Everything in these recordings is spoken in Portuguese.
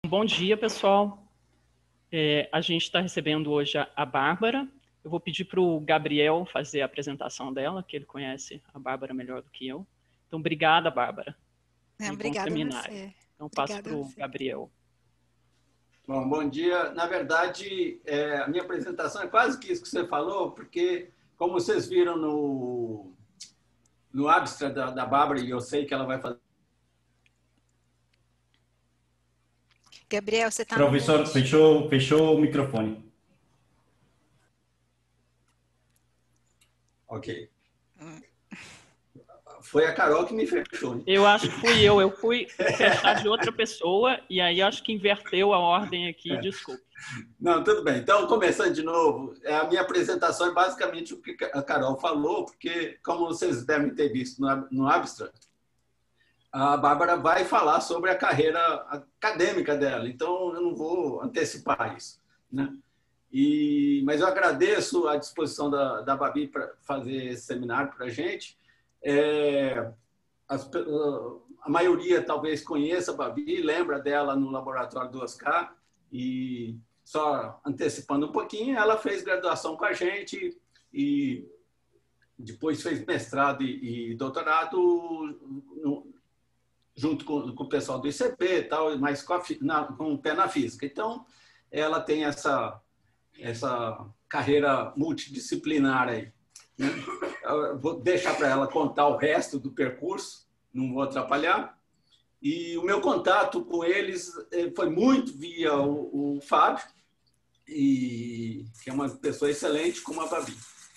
Bom dia, pessoal. A gente está recebendo hoje a Bárbara. Eu vou pedir para o Gabriel fazer a apresentação dela, que ele conhece a Bárbara melhor do que eu. Então, obrigada, Bárbara. E bom Obrigada a seminário. você. Então, passo Obrigada para a o você. Gabriel. Bom dia. Na verdade, a minha apresentação é quase que isso que você falou, porque, como vocês viram no abstract da Bárbara, e eu sei que ela vai fazer. Gabriel, você está no Professor, mute. fechou o microfone. Ok. Foi a Carol que me fechou, né? Eu acho que fui eu. Eu fui fechar de outra pessoa e aí acho que inverteu a ordem aqui. Desculpe. Não, tudo bem. Então, começando de novo, a minha apresentação é basicamente o que a Carol falou, porque, como vocês devem ter visto no abstract, a Bárbara vai falar sobre a carreira acadêmica dela, então eu não vou antecipar isso, né? Mas eu agradeço a disposição da Babi para fazer esse seminário para a gente. A maioria talvez conheça a Babi, lembra dela no Laboratório 2K, e só antecipando um pouquinho, ela fez graduação com a gente e depois fez mestrado e doutorado junto com o pessoal do ICP e tal, mas com o pé na física. Então, ela tem essa carreira multidisciplinar aí, né? Eu vou deixar para ela contar o resto do percurso, não vou atrapalhar. E o meu contato com eles foi muito via o Fábio, que é uma pessoa excelente como a Babi.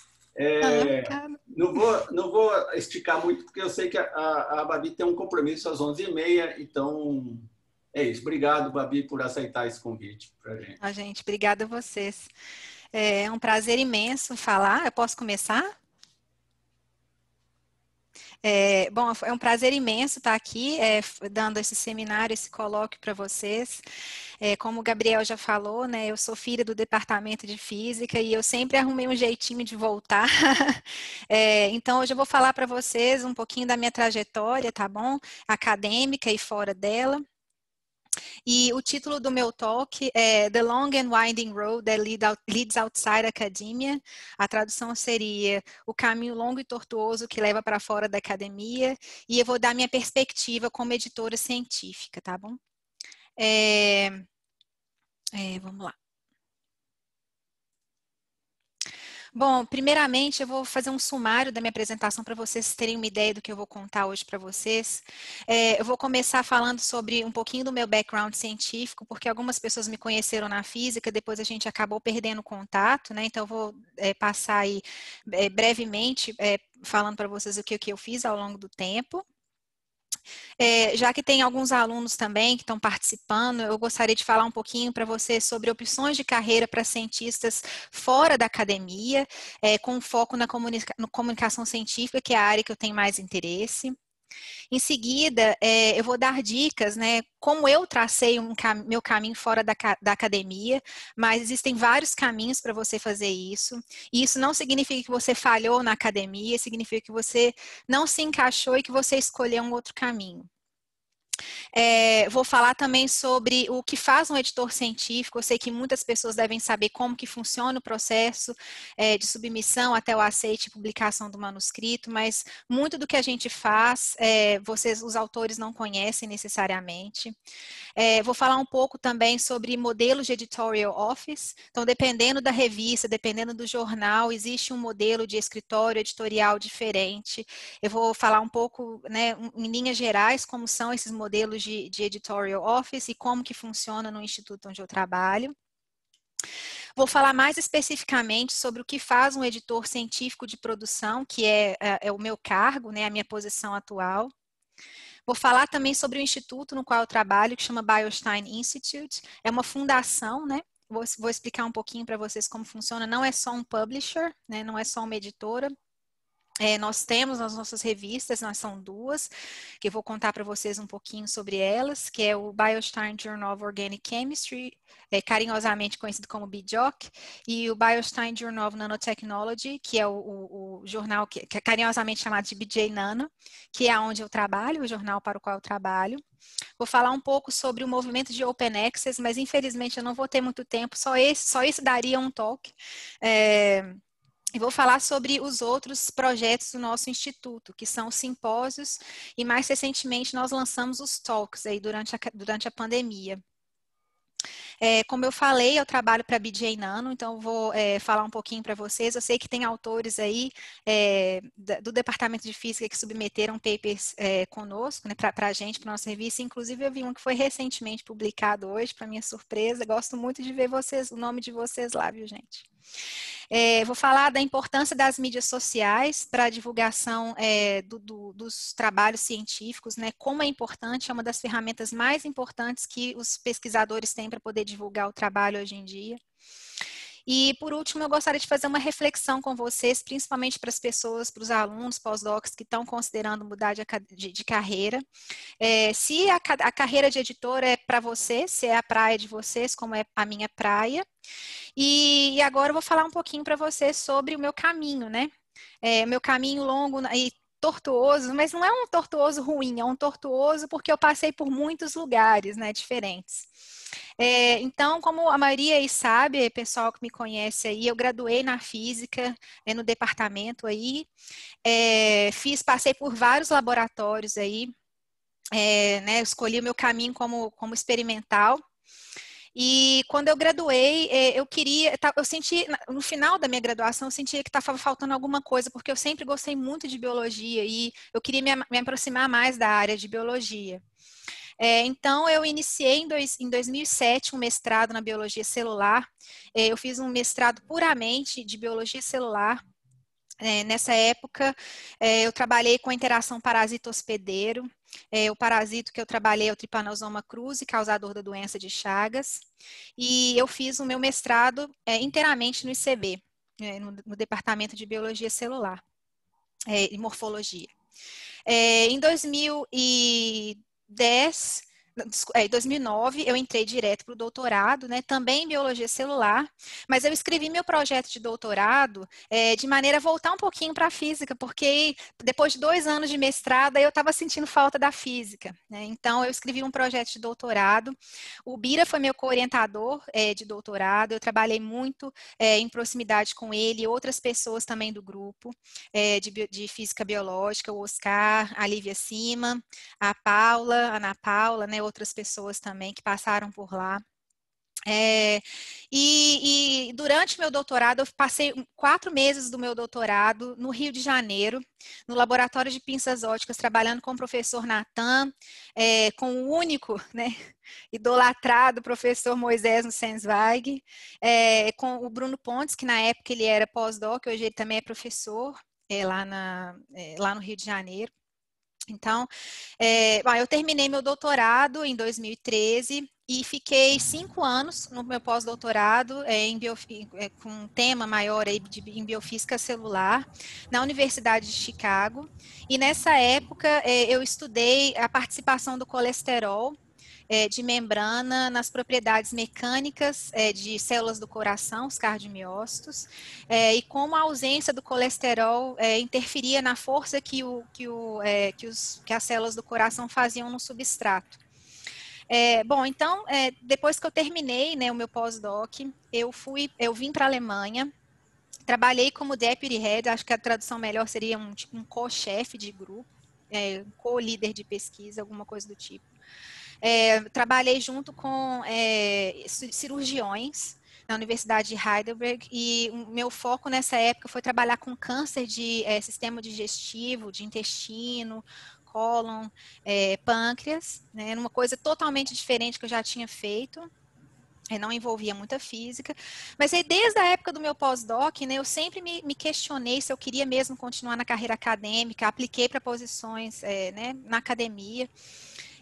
Não vou esticar muito, porque eu sei que a Babi tem um compromisso às 11h30, então é isso. Obrigado, Babi, por aceitar esse convite para a gente. Gente, obrigada a vocês. É um prazer imenso falar. Eu posso começar? Bom, é um prazer imenso estar aqui dando esse seminário, esse colóquio para vocês. Como o Gabriel já falou, né, eu sou filha do departamento de física e eu sempre arrumei um jeitinho de voltar. Então, hoje eu vou falar para vocês um pouquinho da minha trajetória, tá bom? Acadêmica e fora dela. E o título do meu talk é The Long and Winding Road That Leads Outside Academia. A tradução seria O Caminho Longo e Tortuoso que Leva para Fora da Academia. E eu vou dar minha perspectiva como editora científica, tá bom? Vamos lá. Bom, primeiramente eu vou fazer um sumário da minha apresentação para vocês terem uma ideia do que eu vou contar hoje para vocês. Eu vou começar falando sobre um pouquinho do meu background científico, porque algumas pessoas me conheceram na física, depois a gente acabou perdendo contato, né? Então eu vou passar aí brevemente falando para vocês o que eu fiz ao longo do tempo. Já que tem alguns alunos também que estão participando, eu gostaria de falar um pouquinho para vocês sobre opções de carreira para cientistas fora da academia, com foco na comunicação científica, que é a área que eu tenho mais interesse. Em seguida, eu vou dar dicas, né, como eu tracei meu caminho fora da academia, mas existem vários caminhos para você fazer isso. E isso não significa que você falhou na academia, significa que você não se encaixou e que você escolheu um outro caminho. Vou falar também sobre o que faz um editor científico. Eu sei que muitas pessoas devem saber como que funciona o processo de submissão até o aceite e publicação do manuscrito, mas muito do que a gente faz, os autores não conhecem necessariamente. Vou falar um pouco também sobre modelos de editorial office. Então, dependendo da revista, dependendo do jornal, existe um modelo de escritório editorial diferente. Eu vou falar um pouco, né, em linhas gerais, como são esses modelos de editorial office e como que funciona no instituto onde eu trabalho. Vou falar mais especificamente sobre o que faz um editor científico de produção, que é o meu cargo, né, a minha posição atual. Vou falar também sobre o instituto no qual eu trabalho, que chama Beilstein Institute. É uma fundação, né? Vou explicar um pouquinho para vocês como funciona. Não é só um publisher, né? Não é só uma editora. Nós temos nas nossas revistas, nós são duas, que eu vou contar para vocês um pouquinho sobre elas, que é o Biostein Journal of Organic Chemistry, carinhosamente conhecido como BJOC, e o Biostein Journal of Nanotechnology, que é o jornal que é carinhosamente chamado de BJ Nano, que é onde eu trabalho, o jornal para o qual eu trabalho. Vou falar um pouco sobre o movimento de Open Access, mas infelizmente eu não vou ter muito tempo, só esse daria um talk. E vou falar sobre os outros projetos do nosso instituto, que são os simpósios, e mais recentemente nós lançamos os talks aí durante a pandemia. Como eu falei, eu trabalho para a BJ Nano, então eu vou falar um pouquinho para vocês. Eu sei que tem autores aí do Departamento de Física que submeteram papers conosco, né, para a gente, para a nossa revista. Inclusive, eu vi um que foi recentemente publicado hoje, para minha surpresa. Gosto muito de ver o nome de vocês lá, viu, gente? Vou falar da importância das mídias sociais para a divulgação dos trabalhos científicos, né? Como é importante, é uma das ferramentas mais importantes que os pesquisadores têm para poder divulgar o trabalho hoje em dia. E, por último, eu gostaria de fazer uma reflexão com vocês, principalmente para as pessoas, para os alunos, pós-docs que estão considerando mudar de carreira. Se a carreira de editor é para vocês, se é a praia de vocês, como é a minha praia. E agora eu vou falar um pouquinho para vocês sobre o meu caminho, né? Meu caminho longo e tortuoso, mas não é um tortuoso ruim, é um tortuoso porque eu passei por muitos lugares, né, diferentes. Então, como a maioria aí sabe, pessoal que me conhece aí, eu graduei na física, no departamento aí, passei por vários laboratórios aí, né, escolhi o meu caminho como experimental. E quando eu graduei, eu senti, no final da minha graduação, eu sentia que estava faltando alguma coisa, porque eu sempre gostei muito de biologia e eu queria me aproximar mais da área de biologia. Então, eu iniciei em 2007 um mestrado na biologia celular. Eu fiz um mestrado puramente de biologia celular. Nessa época, eu trabalhei com a interação parasito-hospedeiro. O parasito que eu trabalhei é o Trypanosoma cruzi, causador da doença de Chagas. E eu fiz o meu mestrado inteiramente no ICB, no Departamento de Biologia Celular e Morfologia. Em 2009, eu entrei direto para o doutorado, né, também em biologia celular, mas eu escrevi meu projeto de doutorado de maneira a voltar um pouquinho para a física, porque depois de 2 anos de mestrado, eu estava sentindo falta da física, né? Então, eu escrevi um projeto de doutorado. O Bira foi meu co-orientador de doutorado, eu trabalhei muito em proximidade com ele e outras pessoas também do grupo de física biológica, o Oscar, a Lívia Cima, a Paula, a Ana Paula, né, outras pessoas também que passaram por lá. E durante meu doutorado, eu passei 4 meses do meu doutorado no Rio de Janeiro, no laboratório de pinças óticas, trabalhando com o professor Natan, com o único, né, idolatrado professor Moisés Nussensweig, com o Bruno Pontes, que na época ele era pós-doc, hoje ele também é professor lá no Rio de Janeiro. Então, eu terminei meu doutorado em 2013 e fiquei 5 anos no meu pós-doutorado com um tema maior aí em biofísica celular na Universidade de Chicago. E nessa época eu estudei a participação do colesterol de membrana nas propriedades mecânicas de células do coração, os cardiomiócitos, e como a ausência do colesterol interferia na força que as células do coração faziam no substrato. Então, depois que eu terminei, né, o meu pós-doc, eu vim para a Alemanha, trabalhei como deputy head, acho que a tradução melhor seria um co-chefe de grupo, co-líder de pesquisa, alguma coisa do tipo. Trabalhei junto com cirurgiões na Universidade de Heidelberg e o meu foco nessa época foi trabalhar com câncer de sistema digestivo, de intestino, cólon, pâncreas, né, era uma coisa totalmente diferente que eu já tinha feito. Não envolvia muita física, mas aí desde a época do meu pós-doc, né, eu sempre me questionei se eu queria mesmo continuar na carreira acadêmica, apliquei para posições né, na academia.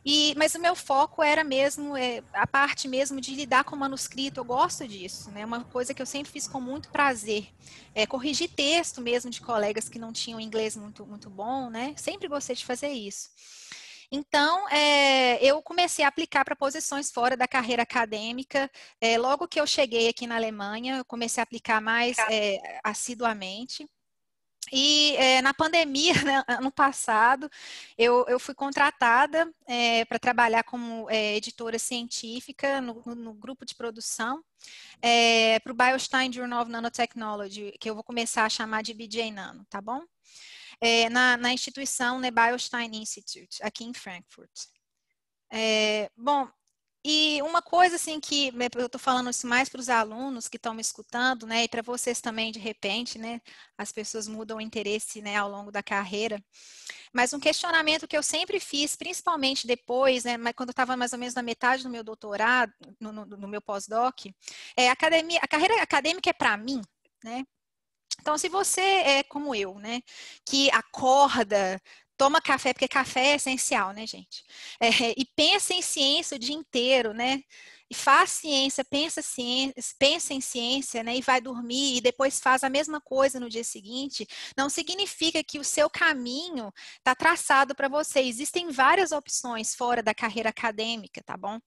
Mas o meu foco era mesmo a parte mesmo de lidar com o manuscrito. Eu gosto disso, né? Uma coisa que eu sempre fiz com muito prazer. Corrigir texto mesmo de colegas que não tinham inglês muito bom, né? Sempre gostei de fazer isso. Então, eu comecei a aplicar para posições fora da carreira acadêmica. Logo que eu cheguei aqui na Alemanha, eu comecei a aplicar mais assiduamente. E na pandemia, né, ano passado, eu fui contratada para trabalhar como editora científica no grupo de produção para o Beilstein Journal of Nanotechnology, que eu vou começar a chamar de BJ Nano, tá bom? Na instituição, né, Beilstein Institute, aqui em Frankfurt. Bom, e uma coisa assim que eu estou falando isso mais para os alunos que estão me escutando, né, e para vocês também de repente, né, as pessoas mudam o interesse, né, ao longo da carreira. Mas um questionamento que eu sempre fiz, principalmente depois, né, quando eu estava mais ou menos na metade do meu doutorado, no meu pós-doc, a carreira acadêmica é para mim, né? Então, se você é como eu, né, que acorda, toma café, porque café é essencial, né, gente? E pensa em ciência o dia inteiro, né? E faz ciência, pensa em ciência, né? E vai dormir e depois faz a mesma coisa no dia seguinte, não significa que o seu caminho está traçado para você. Existem várias opções fora da carreira acadêmica, tá bom?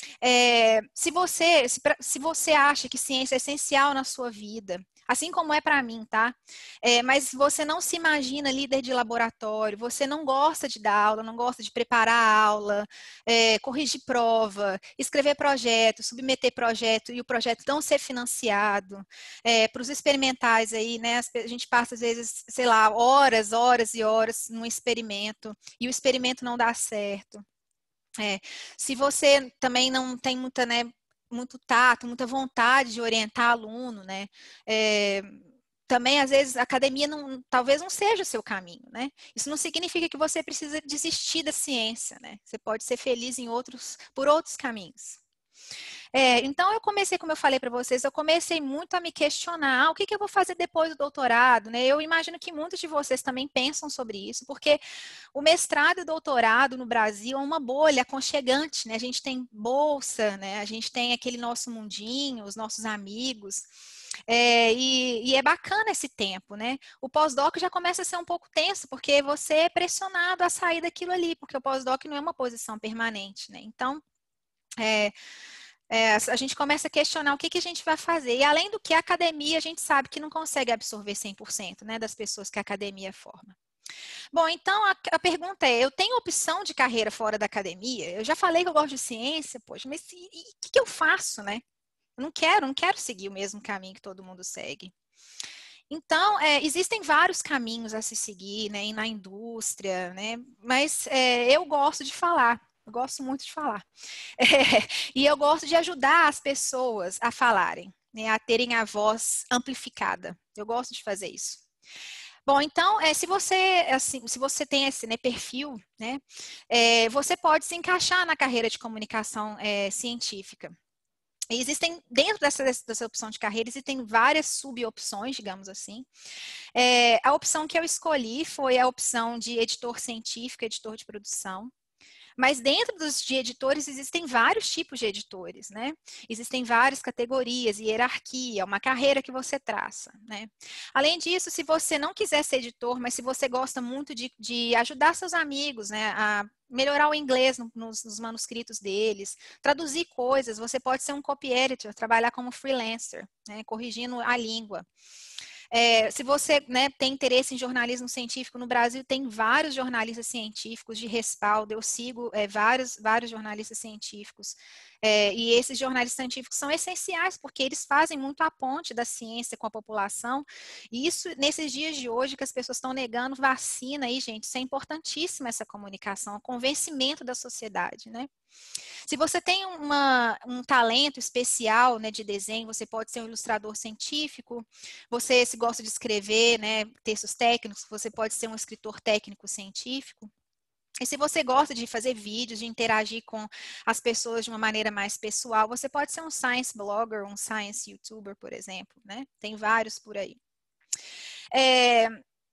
Se você acha que ciência é essencial na sua vida, assim como é para mim, tá? Mas você não se imagina líder de laboratório, você não gosta de dar aula, não gosta de preparar a aula, corrigir prova, escrever projeto, submeter projeto e o projeto não ser financiado. Para os experimentais aí, né? A gente passa às vezes, sei lá, horas e horas num experimento e o experimento não dá certo. Se você também não tem muita, né, muito tato, muita vontade de orientar aluno, né? Também, às vezes, a academia talvez não seja o seu caminho, né? Isso não significa que você precisa desistir da ciência, né? Você pode ser feliz por outros caminhos. Então, eu comecei, como eu falei para vocês, eu comecei muito a me questionar o que eu vou fazer depois do doutorado, né? Eu imagino que muitos de vocês também pensam sobre isso, porque o mestrado e doutorado no Brasil é uma bolha aconchegante, né? A gente tem bolsa, né? A gente tem aquele nosso mundinho, os nossos amigos. E é bacana esse tempo, né? O pós-doc já começa a ser um pouco tenso, porque você é pressionado a sair daquilo ali, porque o pós-doc não é uma posição permanente, né? Então, a gente começa a questionar o que a gente vai fazer. E além do que a academia, a gente sabe que não consegue absorver 100%, né, das pessoas que a academia forma. Bom, então a pergunta é, eu tenho opção de carreira fora da academia? Eu já falei que eu gosto de ciência, poxa, mas o que eu faço, né? Eu não quero seguir o mesmo caminho que todo mundo segue. Então, existem vários caminhos a se seguir, né, na indústria, né, mas eu gosto de falar, eu gosto muito de falar. E eu gosto de ajudar as pessoas a falarem, né, a terem a voz amplificada. Eu gosto de fazer isso. Bom, então, se você tem esse, né, perfil, né, você pode se encaixar na carreira de comunicação científica. E existem, dentro dessa opção de carreira, existem várias sub-opções, digamos assim. A opção que eu escolhi foi a opção de editor científico, editor de produção. Mas dentro de editores existem vários tipos de editores, né? Existem várias categorias, hierarquia, uma carreira que você traça, né? Além disso, se você não quiser ser editor, mas se você gosta muito de ajudar seus amigos, né, a melhorar o inglês nos manuscritos deles, traduzir coisas, você pode ser um copy editor, trabalhar como freelancer, né, corrigindo a língua. Se você, né, tem interesse em jornalismo científico no Brasil, tem vários jornalistas científicos de respaldo. Eu sigo vários jornalistas científicos. E esses jornalistas científicos são essenciais, porque eles fazem muito a ponte da ciência com a população. E isso, nesses dias de hoje, que as pessoas estão negando vacina aí, gente, isso é importantíssima essa comunicação, o convencimento da sociedade, né? Se você tem um talento especial, né, de desenho, você pode ser um ilustrador científico. Você, se gosta de escrever, né, textos técnicos, você pode ser um escritor técnico científico. E se você gosta de fazer vídeos, de interagir com as pessoas de uma maneira mais pessoal, você pode ser um science blogger, um science youtuber, por exemplo, né? Tem vários por aí.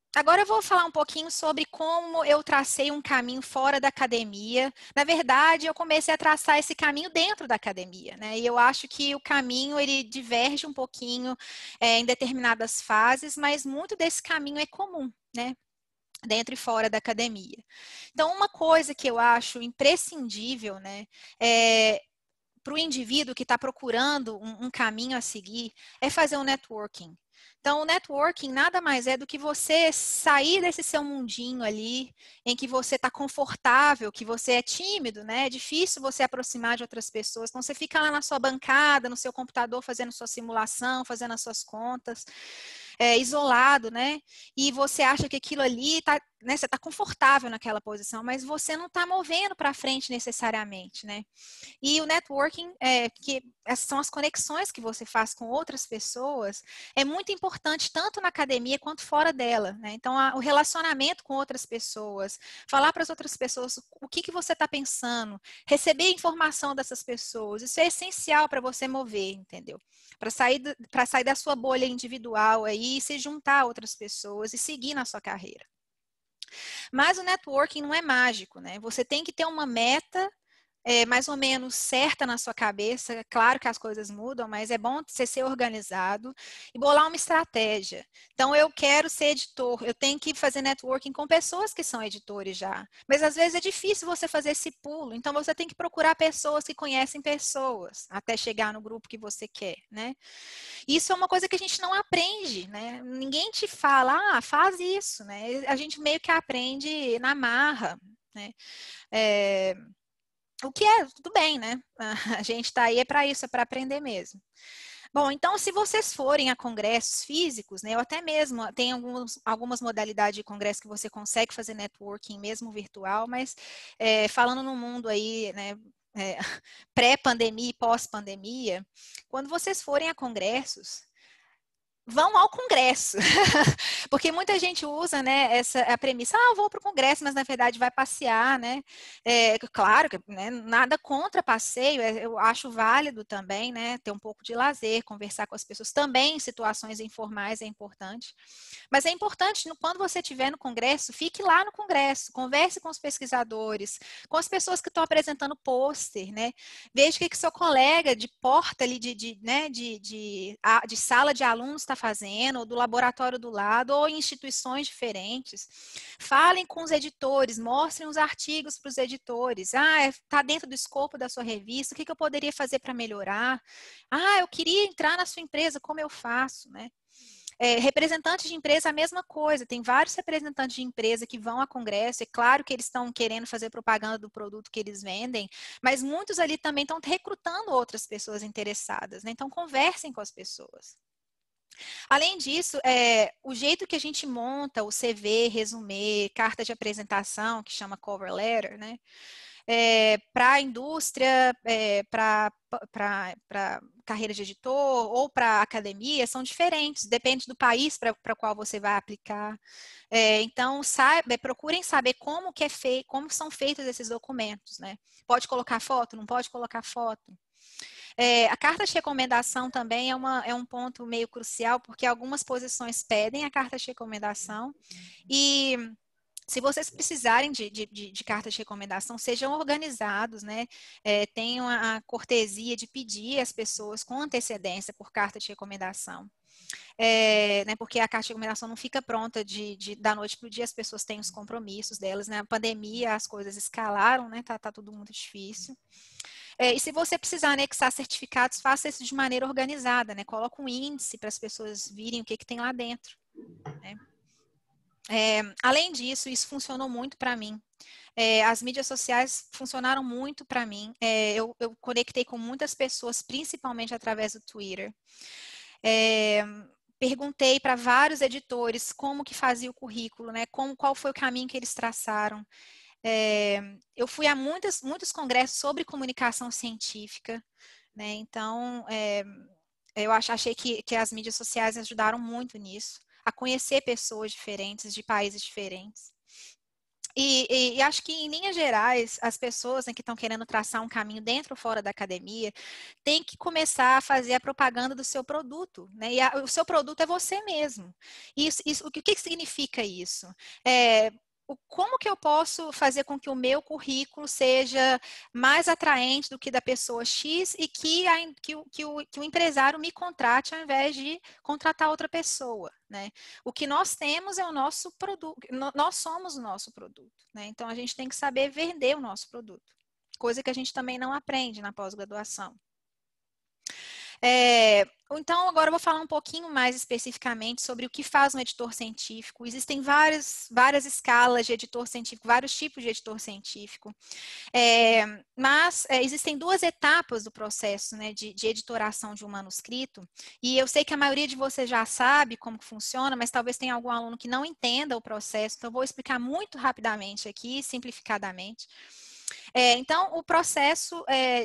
Agora eu vou falar um pouquinho sobre como eu tracei um caminho fora da academia. Na verdade, eu comecei a traçar esse caminho dentro da academia, né? E eu acho que o caminho ele diverge um pouquinho em determinadas fases, mas muito desse caminho é comum, né? Dentro e fora da academia. Então, uma coisa que eu acho imprescindível, né? Para o indivíduo que está procurando um caminho a seguir, é fazer um networking. Então, o networking nada mais é do que você sair desse seu mundinho ali, em que você está confortável, que você é tímido, né? É difícil você aproximar de outras pessoas. Então, você fica lá na sua bancada, no seu computador, fazendo sua simulação, fazendo as suas contas, isolado, né? E você acha que aquilo ali está, né? Você está confortável naquela posição, mas você não está movendo para frente necessariamente, né? E o networking, que essas são as conexões que você faz com outras pessoas, é muito importante tanto na academia quanto fora dela, né? Então, o relacionamento com outras pessoas, falar para as outras pessoas o que você está pensando, receber informação dessas pessoas, isso é essencial para você mover, entendeu? Para sair da sua bolha individual aí e se juntar a outras pessoas e seguir na sua carreira. Mas o networking não é mágico, né? Você tem que ter uma meta mais ou menos certa na sua cabeça. É claro que as coisas mudam, mas é bom você ser organizado e bolar uma estratégia. Então, eu quero ser editor, eu tenho que fazer networking com pessoas que são editores já. Mas às vezes é difícil você fazer esse pulo, então você tem que procurar pessoas que conhecem pessoas até chegar no grupo que você quer, né? Isso é uma coisa que a gente não aprende, né? Ninguém te fala, faz isso, né? A gente meio que aprende na marra, né? O que é tudo bem, né? A gente está aí para isso, é para aprender mesmo. Bom, então, se vocês forem a congressos físicos, né, ou até mesmo tem algumas modalidades de congresso que você consegue fazer networking mesmo virtual, mas falando no mundo aí, né, pré-pandemia e pós-pandemia, quando vocês forem a congressos, vão ao congresso, porque muita gente usa, né, a premissa, eu vou para o congresso, mas na verdade vai passear, né, claro que né, nada contra passeio, eu acho válido também, né, ter um pouco de lazer, conversar com as pessoas, também em situações informais é importante, mas é importante, quando você estiver no congresso, fique lá no congresso, converse com os pesquisadores, com as pessoas que estão apresentando pôster, né, veja o que seu colega de porta ali, de sala de alunos está fazendo, ou do laboratório do lado, ou em instituições diferentes. Falem com os editores, mostrem os artigos para os editores. Está dentro do escopo da sua revista, o que eu poderia fazer para melhorar? Eu queria entrar na sua empresa, como eu faço, né? Representantes de empresa, a mesma coisa. Tem vários representantes de empresa que vão a congresso. É claro que eles estão querendo fazer propaganda do produto que eles vendem, mas muitos ali também estão recrutando outras pessoas interessadas, né? Então, conversem com as pessoas. Além disso, o jeito que a gente monta o CV, resumê, carta de apresentação, que chama cover letter, né? Para a indústria, para carreira de editor ou para academia, são diferentes, depende do país para qual você vai aplicar. Então, procurem saber como que é feito, como são feitos esses documentos, né? Pode colocar foto? Não pode colocar foto? A carta de recomendação também é um ponto meio crucial, porque algumas posições pedem a carta de recomendação e se vocês precisarem de carta de recomendação, sejam organizados, né? Tenham a cortesia de pedir às pessoas com antecedência por carta de recomendação. Né, porque a carta de recomendação não fica pronta da noite para o dia, as pessoas têm os compromissos delas, né? Na pandemia as coisas escalaram, né? Tá tudo muito difícil. E se você precisar anexar certificados, faça isso de maneira organizada, né? Coloca um índice para as pessoas virem o que tem lá dentro, né? Além disso, isso funcionou muito para mim. As mídias sociais funcionaram muito para mim. Eu conectei com muitas pessoas, principalmente através do Twitter. Perguntei para vários editores como que fazia o currículo, né? Qual foi o caminho que eles traçaram. Eu fui a muitos congressos sobre comunicação científica, né? Então, eu achei que as mídias sociais ajudaram muito nisso, a conhecer pessoas diferentes, de países diferentes. E acho que, em linhas gerais, as pessoas, né, que estão querendo traçar um caminho dentro ou fora da academia têm que começar a fazer a propaganda do seu produto, né? E o seu produto é você mesmo. O que significa isso? Como que eu posso fazer com que o meu currículo seja mais atraente do que da pessoa X e que o empresário me contrate ao invés de contratar outra pessoa, né? O que nós temos é o nosso produto, nós somos o nosso produto, né? Então, a gente tem que saber vender o nosso produto, coisa que a gente também não aprende na pós-graduação. Então, agora eu vou falar um pouquinho mais especificamente sobre o que faz um editor científico. Existem várias escalas de editor científico, vários tipos de editor científico, mas existem duas etapas do processo, né, de editoração de um manuscrito, e eu sei que a maioria de vocês já sabe como funciona, mas talvez tenha algum aluno que não entenda o processo, então eu vou explicar muito rapidamente aqui, simplificadamente. Então, o processo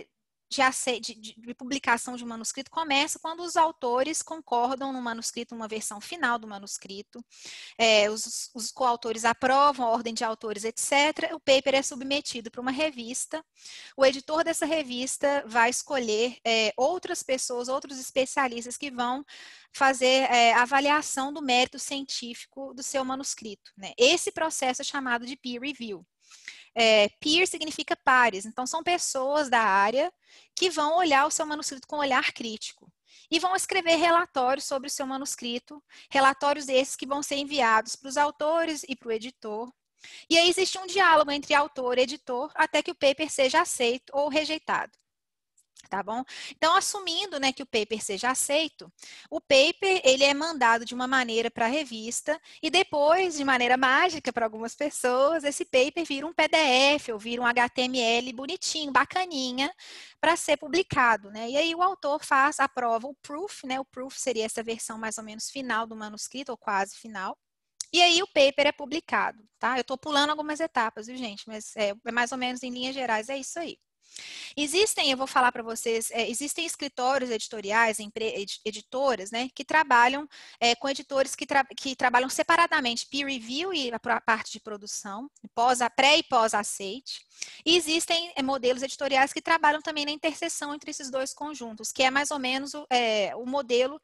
de publicação de um manuscrito começa quando os autores concordam no manuscrito, uma versão final do manuscrito, os coautores aprovam a ordem de autores, etc. O paper é submetido para uma revista, o editor dessa revista vai escolher outras pessoas, outros especialistas que vão fazer a avaliação do mérito científico do seu manuscrito, né? Esse processo é chamado de peer review. Peer significa pares, então são pessoas da área que vão olhar o seu manuscrito com um olhar crítico e vão escrever relatórios sobre o seu manuscrito, relatórios esses que vão ser enviados para os autores e para o editor. E aí existe um diálogo entre autor e editor até que o paper seja aceito ou rejeitado. Tá bom? Então, assumindo, né, que o paper seja aceito, o paper ele é mandado de uma maneira para a revista e depois, de maneira mágica para algumas pessoas, esse paper vira um PDF ou vira um HTML bonitinho, bacaninha, para ser publicado, né? E aí o autor aprova o proof, né? O proof seria essa versão mais ou menos final do manuscrito, ou quase final. E aí o paper é publicado, tá? Eu estou pulando algumas etapas, viu, gente? Mas é mais ou menos em linhas gerais, é isso aí. Eu vou falar para vocês, existem escritórios editoriais, editoras, né, que trabalham com editores que trabalham separadamente peer review e a parte de produção, pré e pós-aceite. E existem modelos editoriais que trabalham também na interseção entre esses dois conjuntos, que é mais ou menos o modelo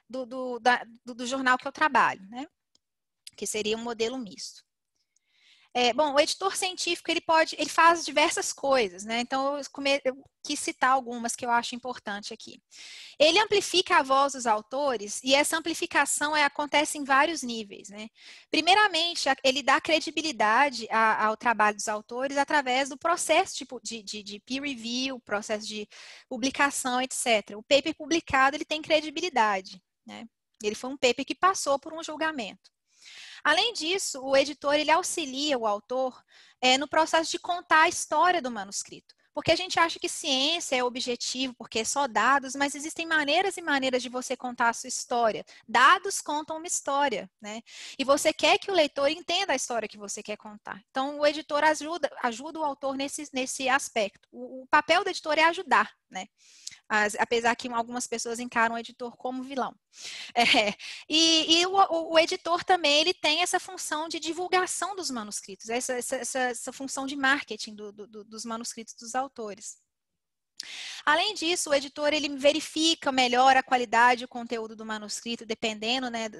do jornal que eu trabalho, né, que seria um modelo misto. Bom, o editor científico, ele faz diversas coisas, né? Então, eu quis citar algumas que eu acho importante aqui. Ele amplifica a voz dos autores e essa amplificação acontece em vários níveis, né? Primeiramente, ele dá credibilidade ao trabalho dos autores através do processo de peer review, processo de publicação, etc. O paper publicado, ele tem credibilidade, né? Ele foi um paper que passou por um julgamento. Além disso, o editor ele auxilia o autor no processo de contar a história do manuscrito. Porque a gente acha que ciência é objetivo, porque é só dados, mas existem maneiras e maneiras de você contar a sua história. Dados contam uma história, né? E você quer que o leitor entenda a história que você quer contar. Então, o editor ajuda o autor nesse aspecto. O papel do editor é ajudar, né? Apesar que algumas pessoas encaram o editor como vilão. O editor também ele tem essa função de divulgação dos manuscritos, essa função de marketing dos manuscritos dos autores. Além disso, o editor ele verifica melhor a qualidade e o conteúdo do manuscrito, dependendo, né,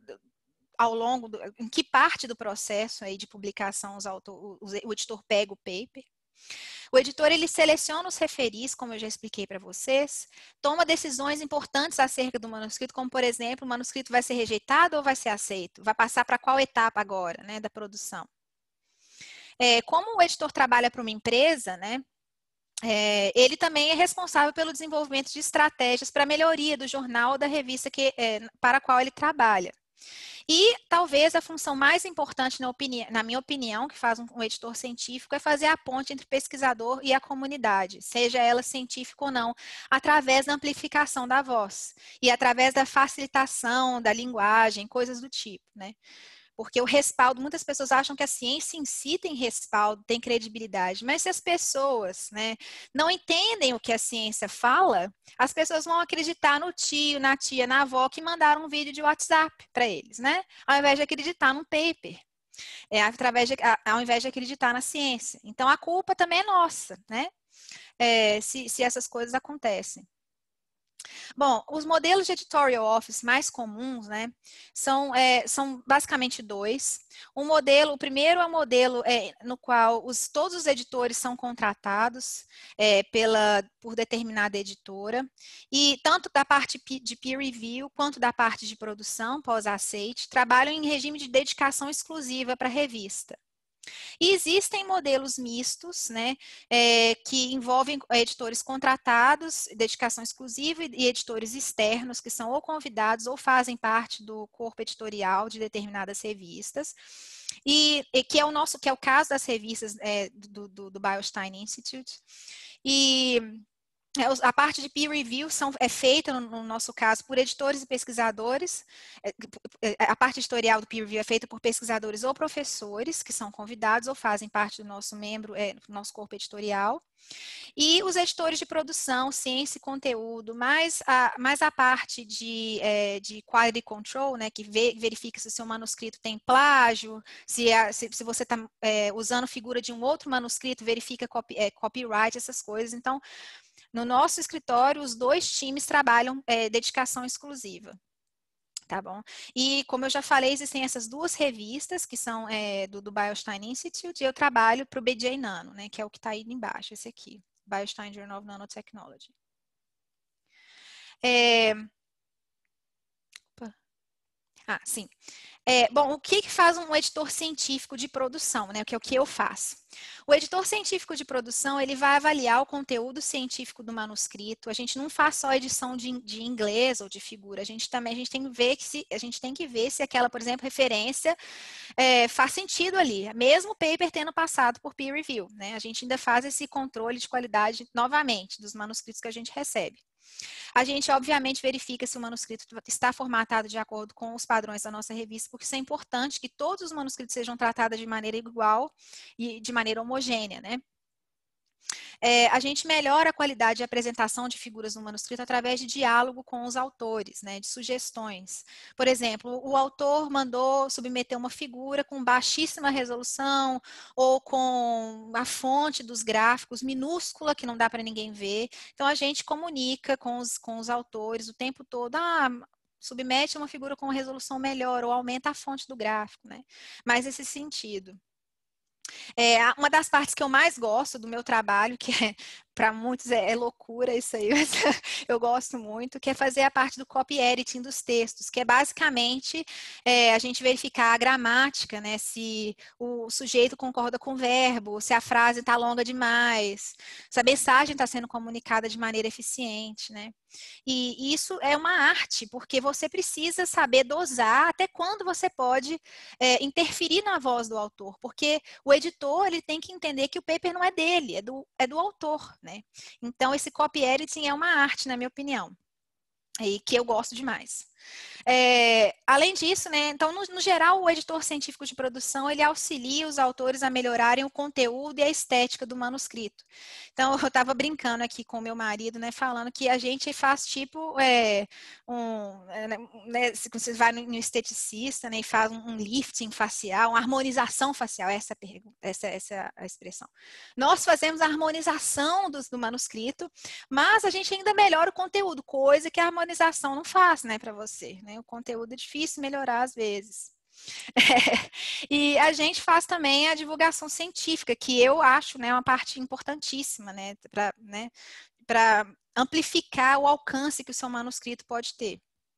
em que parte do processo aí de publicação o editor pega o paper. O editor, ele seleciona os referis, como eu já expliquei para vocês, toma decisões importantes acerca do manuscrito, como, por exemplo, o manuscrito vai ser rejeitado ou vai ser aceito? Vai passar para qual etapa agora, né, da produção? Como o editor trabalha para uma empresa, né, ele também é responsável pelo desenvolvimento de estratégias para a melhoria do jornal ou da revista para a qual ele trabalha. E talvez a função mais importante, na minha opinião, que faz um editor científico, é fazer a ponte entre o pesquisador e a comunidade, seja ela científica ou não, através da amplificação da voz e através da facilitação da linguagem, coisas do tipo, né? Porque o respaldo, muitas pessoas acham que a ciência em si tem respaldo, tem credibilidade, mas se as pessoas, né, não entendem o que a ciência fala, as pessoas vão acreditar no tio, na tia, na avó que mandaram um vídeo de WhatsApp para eles, né? Ao invés de acreditar num paper. ao invés de acreditar na ciência. Então, a culpa também é nossa, né? Se essas coisas acontecem. Bom, os modelos de editorial office mais comuns, né, são basicamente dois. O primeiro é um modelo no qual todos os editores são contratados por determinada editora, e tanto da parte de peer review quanto da parte de produção, pós-aceite, trabalham em regime de dedicação exclusiva para a revista. E existem modelos mistos, né, que envolvem editores contratados, dedicação exclusiva, e editores externos, que são ou convidados ou fazem parte do corpo editorial de determinadas revistas, e que é o caso das revistas do Beilstein Institute. E a parte de peer review é feita, no nosso caso, por editores e pesquisadores. A parte editorial do peer review é feita por pesquisadores ou professores, que são convidados ou fazem parte do nosso nosso corpo editorial. E os editores de produção, ciência e conteúdo, mais a parte de quality control, né, que verifica se o seu manuscrito tem plágio, se você está usando figura de um outro manuscrito, verifica copyright, essas coisas. Então, no nosso escritório, os dois times trabalham dedicação exclusiva. Tá bom? E, como eu já falei, existem essas duas revistas, que são do Beilstein Institute, e eu trabalho para o BJ Nano, né, que é o que está aí embaixo, esse aqui, Beilstein Journal of Nanotechnology. Sim. Bom, o que faz um editor científico de produção, né? Que é o que eu faço. O editor científico de produção, ele vai avaliar o conteúdo científico do manuscrito. A gente não faz só edição de inglês ou de figura. A gente tem que ver se aquela, por exemplo, referência faz sentido ali, mesmo o paper tendo passado por peer review, né? A gente ainda faz esse controle de qualidade novamente dos manuscritos que a gente recebe. A gente, obviamente, verifica se o manuscrito está formatado de acordo com os padrões da nossa revista, porque isso é importante que todos os manuscritos sejam tratados de maneira igual e de maneira homogênea, né? A gente melhora a qualidade de apresentação de figuras no manuscrito através de diálogo com os autores, né, de sugestões. Por exemplo, o autor mandou submeter uma figura com baixíssima resolução ou com a fonte dos gráficos minúscula, que não dá para ninguém ver. Então, a gente comunica com os autores o tempo todo, submete uma figura com resolução melhor ou aumenta a fonte do gráfico, né? Mais esse sentido. Uma das partes que eu mais gosto do meu trabalho, que para muitos é loucura isso aí, mas eu gosto muito, que é fazer a parte do copy editing dos textos, que é basicamente a gente verificar a gramática, né, se o sujeito concorda com o verbo, se a frase está longa demais, se a mensagem está sendo comunicada de maneira eficiente, né? E isso é uma arte, porque você precisa saber dosar até quando você pode interferir na voz do autor, porque o editor ele tem que entender que o paper não é dele, é do autor, né? Então, esse copy editing é uma arte, na minha opinião, e que eu gosto demais. Além disso, né, então, no geral, o editor científico de produção, ele auxilia os autores a melhorarem o conteúdo e a estética do manuscrito. Então, eu estava brincando aqui com o meu marido, né, falando que a gente faz tipo, se você vai no esteticista, né, e faz um lifting facial, uma harmonização facial, essa é a expressão. Nós fazemos a harmonização do manuscrito, mas a gente ainda melhora o conteúdo, coisa que a harmonização não faz, né, para você, né? O conteúdo é difícil melhorar às vezes. E a gente faz também a divulgação científica, que eu acho, né, uma parte importantíssima, né, para amplificar o alcance que o seu manuscrito pode ter.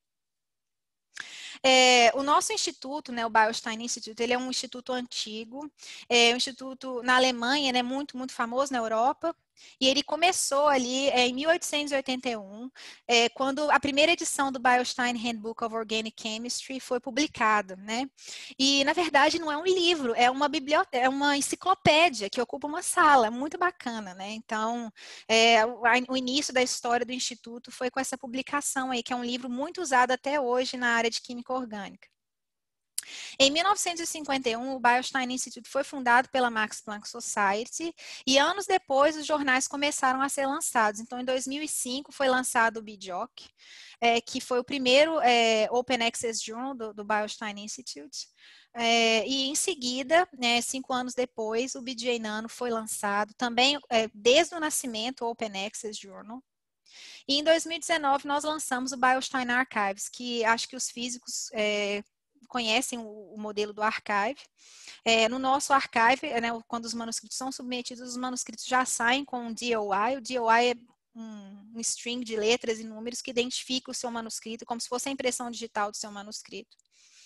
O nosso instituto, né, o Beilstein Institute, ele é um instituto antigo, um instituto na Alemanha, né, muito, muito famoso na Europa, e ele começou ali em 1881, quando a primeira edição do Beilstein Handbook of Organic Chemistry foi publicada, né? E, na verdade, não é um livro, é uma biblioteca, é uma enciclopédia que ocupa uma sala, muito bacana, né? Então, o início da história do Instituto foi com essa publicação aí, que é um livro muito usado até hoje na área de química orgânica. Em 1951, o Beilstein Institute foi fundado pela Max Planck Society e anos depois os jornais começaram a ser lançados. Então, em 2005 foi lançado o BJOC, que foi o primeiro Open Access Journal do Beilstein Institute. E em seguida, 5 anos depois, o BJ Nano foi lançado, também desde o nascimento, o Open Access Journal. E em 2019 nós lançamos o Beilstein Archives, que acho que os físicos conhecem o modelo do archive. No nosso archive, quando os manuscritos são submetidos, os manuscritos já saem com um DOI. O DOI é um string de letras e números que identifica o seu manuscrito, como se fosse a impressão digital do seu manuscrito.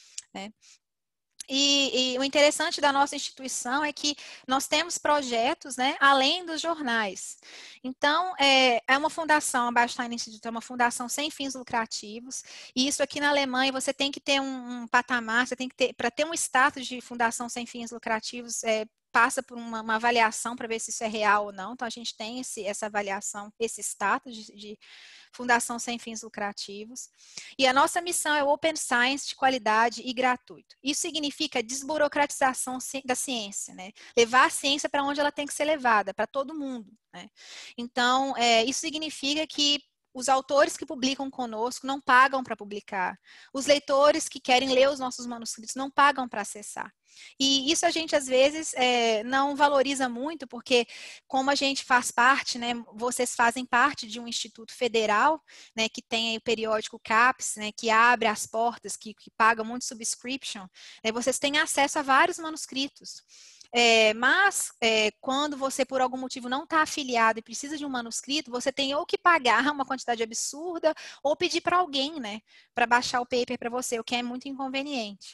E o interessante da nossa instituição é que nós temos projetos, além dos jornais. Então, é uma fundação, a Beilstein Institute é uma fundação sem fins lucrativos, e isso aqui na Alemanha você tem que ter um patamar, você tem que ter, para ter um status de fundação sem fins lucrativos, passa por uma avaliação para ver se isso é real ou não. Então, a gente tem essa avaliação, esse status de fundação sem fins lucrativos. E a nossa missão é o Open Science de qualidade e gratuito. Isso significa desburocratização da ciência, levar a ciência para onde ela tem que ser levada, para todo mundo. Então, isso significa que os autores que publicam conosco não pagam para publicar. Os leitores que querem ler os nossos manuscritos não pagam para acessar. E isso a gente, às vezes, não valoriza muito, porque como a gente faz parte, vocês fazem parte de um instituto federal, que tem aí o periódico CAPES, que abre as portas, que paga muito subscription, vocês têm acesso a vários manuscritos. Mas quando você por algum motivo não está afiliado e precisa de um manuscrito, você tem ou que pagar uma quantidade absurda ou pedir para alguém, para baixar o paper para você, o que é muito inconveniente.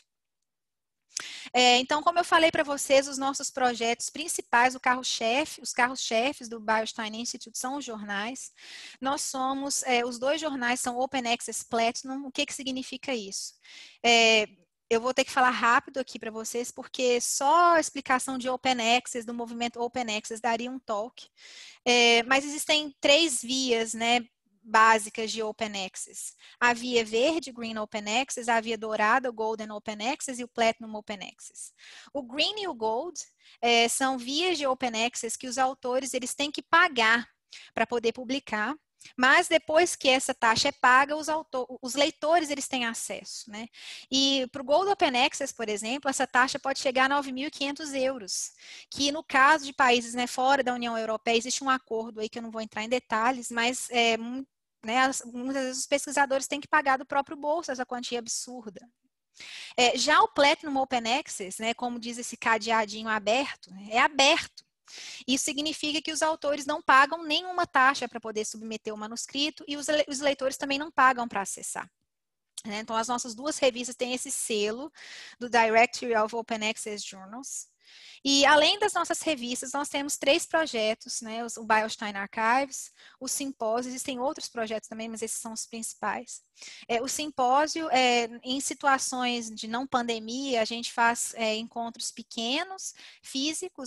Então, como eu falei para vocês, os nossos projetos principais, os carros-chefes do Beilstein Institute são os jornais. Nós somos, os 2 jornais são Open Access Platinum. O que significa isso? Eu vou ter que falar rápido aqui para vocês, porque só a explicação de Open Access, do movimento Open Access, daria um talk. Mas existem 3 vias, básicas de Open Access. A via verde, Green Open Access, a via dourada, o Golden Open Access e o Platinum Open Access. O Green e o Gold são vias de Open Access que os autores eles têm que pagar para poder publicar, mas depois que essa taxa é paga, os leitores eles têm acesso. E para o Gold Open Access, por exemplo, essa taxa pode chegar a 9.500 euros, que no caso de países fora da União Europeia, existe um acordo aí que eu não vou entrar em detalhes, mas muitas vezes os pesquisadores têm que pagar do próprio bolso essa quantia absurda. Já o Platinum Open Access, como diz esse cadeadinho aberto, é aberto. Isso significa que os autores não pagam nenhuma taxa para poder submeter o manuscrito e os leitores também não pagam para acessar. Então, as nossas 2 revistas têm esse selo do Directory of Open Access Journals. E além das nossas revistas, nós temos 3 projetos, o Beilstein Archives, o Simpósio, existem outros projetos também, mas esses são os principais. O Simpósio, em situações de não pandemia, a gente faz encontros pequenos, físicos,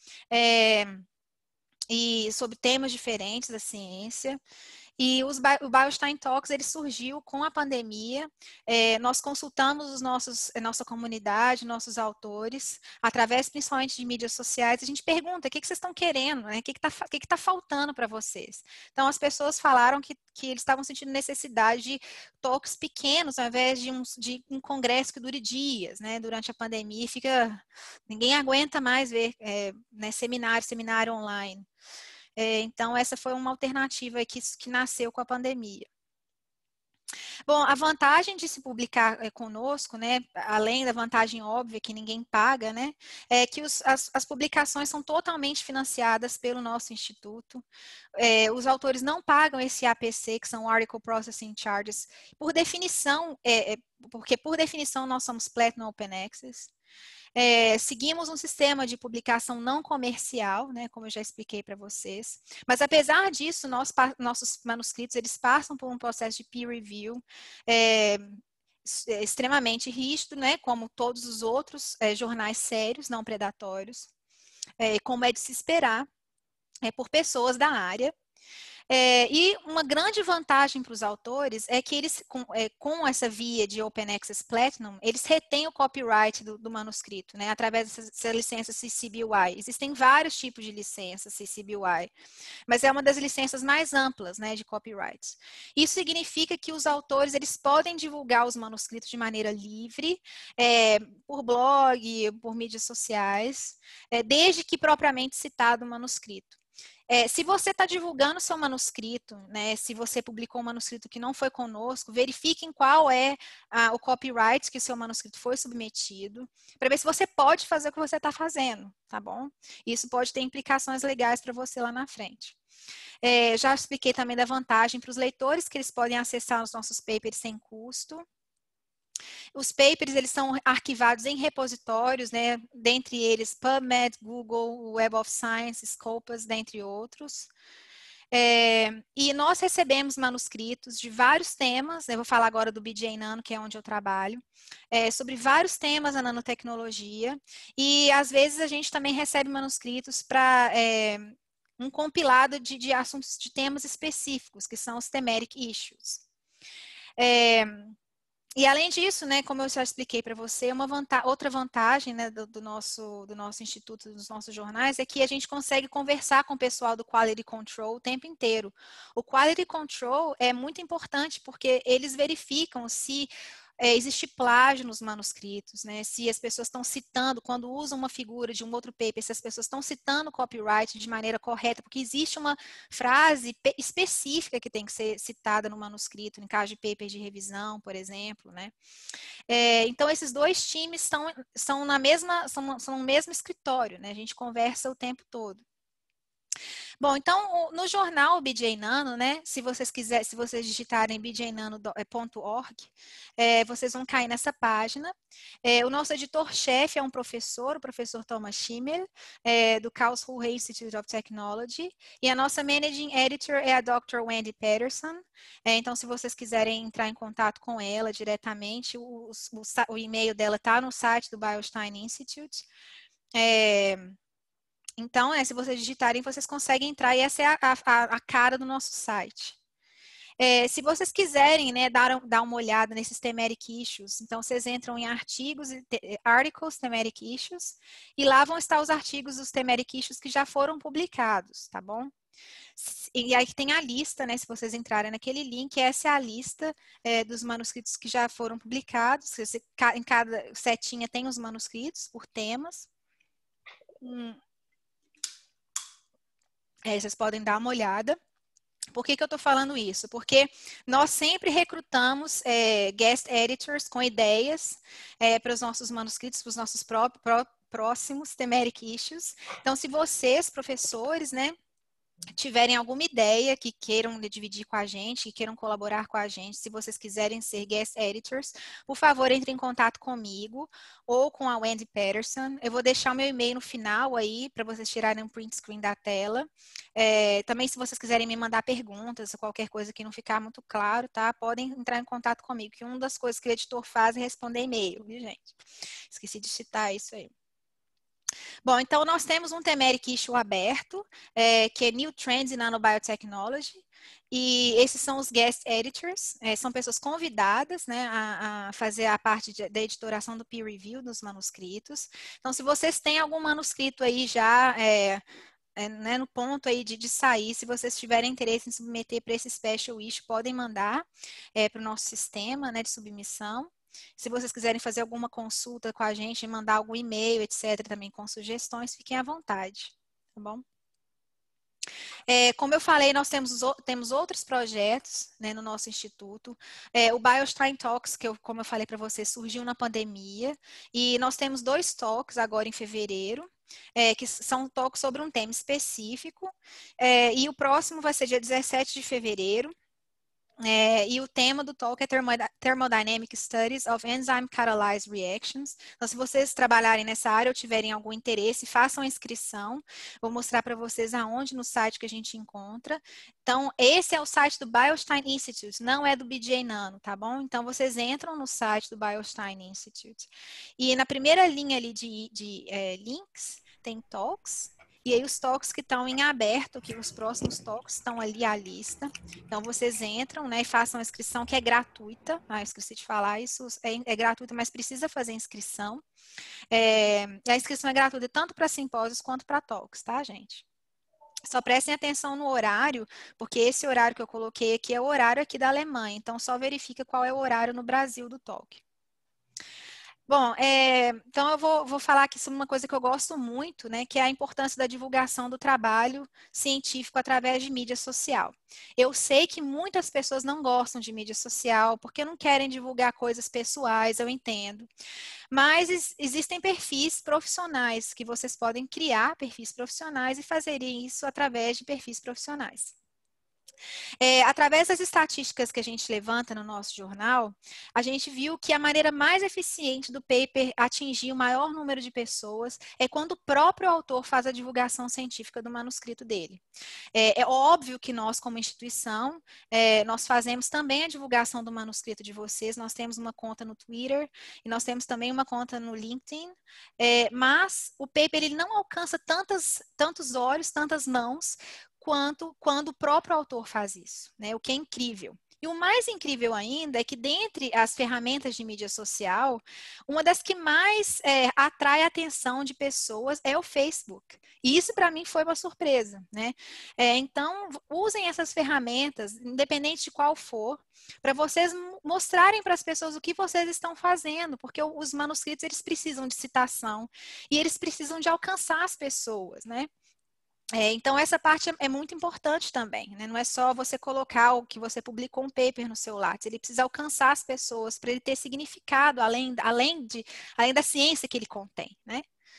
e sobre temas diferentes da ciência. E o Beilstein Talks, ele surgiu com a pandemia. Nós consultamos nossa comunidade, nossos autores, através principalmente de mídias sociais. A gente pergunta, o que vocês estão querendo? O que está faltando para vocês? Então, as pessoas falaram que eles estavam sentindo necessidade de talks pequenos, ao invés de um congresso que dure dias, durante a pandemia. Ninguém aguenta mais ver seminário online. Então, essa foi uma alternativa que nasceu com a pandemia. Bom, a vantagem de se publicar conosco, além da vantagem óbvia que ninguém paga, é que as publicações são totalmente financiadas pelo nosso instituto. Os autores não pagam esse APC, que são Article Processing Charges, por definição, porque por definição nós somos Platinum Open Access. Seguimos um sistema de publicação não comercial, como eu já expliquei para vocês, mas apesar disso, nossos manuscritos eles passam por um processo de peer review extremamente rígido, como todos os outros jornais sérios, não predatórios, como é de se esperar, por pessoas da área. E uma grande vantagem para os autores é que eles, com essa via de Open Access Platinum, eles retêm o copyright do manuscrito, né, através dessa licença CC BY. Existem vários tipos de licenças CC BY, mas é uma das licenças mais amplas, né, de copyrights. Isso significa que os autores eles podem divulgar os manuscritos de maneira livre, por blog, por mídias sociais, desde que propriamente citado o manuscrito. Se você está divulgando seu manuscrito, né, se você publicou um manuscrito que não foi conosco, verifiquem qual é o copyright que o seu manuscrito foi submetido, para ver se você pode fazer o que você está fazendo, tá bom? Isso pode ter implicações legais para você lá na frente. Já expliquei também da vantagem para os leitores, que eles podem acessar os nossos papers sem custo. Os papers, eles são arquivados em repositórios, né, dentre eles PubMed, Google, Web of Science, Scopus, dentre outros. E nós recebemos manuscritos de vários temas, eu vou falar agora do BJ Nano, que é onde eu trabalho, sobre vários temas da nanotecnologia, e às vezes a gente também recebe manuscritos para um compilado de assuntos, de temas específicos, que são os thematic issues. E além disso, né, como eu já expliquei para você, outra vantagem, né, do nosso instituto, dos nossos jornais, é que a gente consegue conversar com o pessoal do Quality Control o tempo inteiro. O Quality Control é muito importante porque eles verificam se existe plágio nos manuscritos, né? Se as pessoas estão citando, quando usam uma figura de um outro paper, se as pessoas estão citando o copyright de maneira correta, porque existe uma frase específica que tem que ser citada no manuscrito, em caso de paper de revisão, por exemplo, né? Então, esses dois times são no mesmo escritório, né? A gente conversa o tempo todo. Bom, então, no jornal BJ Nano, né, se vocês digitarem bjnano.org, vocês vão cair nessa página. O nosso editor-chefe é o professor Thomas Schimmel, do Karlsruhe Institute of Technology, e a nossa managing editor é a Dr. Wendy Patterson. Então, se vocês quiserem entrar em contato com ela diretamente, o e-mail dela está no site do Beilstein Institute. Então, se vocês digitarem, vocês conseguem entrar, e essa é a cara do nosso site. Se vocês quiserem, né, dar uma olhada nesses thematic issues, então vocês entram em articles, thematic issues, e lá vão estar os artigos dos thematic issues que já foram publicados, tá bom? E aí tem a lista, né, se vocês entrarem naquele link, essa é a lista dos manuscritos que já foram publicados. Em cada setinha tem os manuscritos por temas. Vocês podem dar uma olhada. Por que eu estou falando isso? Porque nós sempre recrutamos guest editors com ideias para os nossos manuscritos, para os nossos próximos thematic issues. Então, se vocês, professores, né, tiverem alguma ideia que queiram dividir com a gente, que queiram colaborar com a gente, se vocês quiserem ser guest editors, por favor, entre em contato comigo ou com a Wendy Patterson. Eu vou deixar o meu e-mail no final aí, para vocês tirarem um print screen da tela. Também, se vocês quiserem me mandar perguntas, ou qualquer coisa que não ficar muito claro, tá? Podem entrar em contato comigo, que uma das coisas que o editor faz é responder e-mail, viu, gente? Esqueci de citar isso aí. Bom, então nós temos um thematic issue aberto, que é New Trends in Nanobiotechnology, e esses são os guest editors, são pessoas convidadas, né, a fazer a parte da editoração do peer review dos manuscritos. Então, se vocês têm algum manuscrito aí já né, no ponto aí de sair, se vocês tiverem interesse em submeter para esse special issue, podem mandar para o nosso sistema, né, de submissão. Se vocês quiserem fazer alguma consulta com a gente, mandar algum e-mail, etc., também com sugestões, fiquem à vontade, tá bom? Como eu falei, nós temos outros projetos, né, no nosso instituto. O Beilstein Talks, como eu falei para vocês, surgiu na pandemia, e nós temos 2 talks agora em fevereiro, que são talks sobre um tema específico, e o próximo vai ser dia 17 de fevereiro. E o tema do talk é Thermodynamic Studies of Enzyme Catalyzed Reactions. Então, se vocês trabalharem nessa área ou tiverem algum interesse, façam a inscrição. Vou mostrar para vocês aonde no site que a gente encontra. Então, esse é o site do Beilstein Institute, não é do BJ Nano, tá bom? Então, vocês entram no site do Beilstein Institute. E na primeira linha ali de links, tem talks. E aí os talks que estão em aberto, que os próximos talks estão ali à lista. Então vocês entram, né, e façam a inscrição, que é gratuita. Ah, eu esqueci de falar, isso é gratuita, mas precisa fazer inscrição. A inscrição é gratuita tanto para simpósios quanto para talks, tá, gente? Só prestem atenção no horário, porque esse horário que eu coloquei aqui é o horário aqui da Alemanha. Então, só verifica qual é o horário no Brasil do talk. Bom, então eu vou falar aqui sobre uma coisa que eu gosto muito, né, que é a importância da divulgação do trabalho científico através de mídia social. Eu sei que muitas pessoas não gostam de mídia social porque não querem divulgar coisas pessoais, eu entendo. Mas existem perfis profissionais que vocês podem criar perfis profissionais e fazerem isso através de perfis profissionais. Através das estatísticas que a gente levanta no nosso jornal, a gente viu que a maneira mais eficiente do paper atingir o maior número de pessoas é quando o próprio autor faz a divulgação científica do manuscrito dele. É óbvio que nós, como instituição, nós fazemos também a divulgação do manuscrito de vocês, nós temos uma conta no Twitter e nós temos também uma conta no LinkedIn, mas o paper ele não alcança tantos olhos, tantas mãos, quanto quando o próprio autor faz isso, né? O que é incrível. E o mais incrível ainda é que dentre as ferramentas de mídia social, uma das que mais atrai a atenção de pessoas é o Facebook. E isso para mim foi uma surpresa, né? Então, usem essas ferramentas, independente de qual for, para vocês mostrarem para as pessoas o que vocês estão fazendo, porque os manuscritos eles precisam de citação e eles precisam de alcançar as pessoas, né? Então, essa parte é muito importante também, né? Não é só você colocar o que você publicou um paper no seu Lattes, ele precisa alcançar as pessoas para ele ter significado, além da ciência que ele contém, né?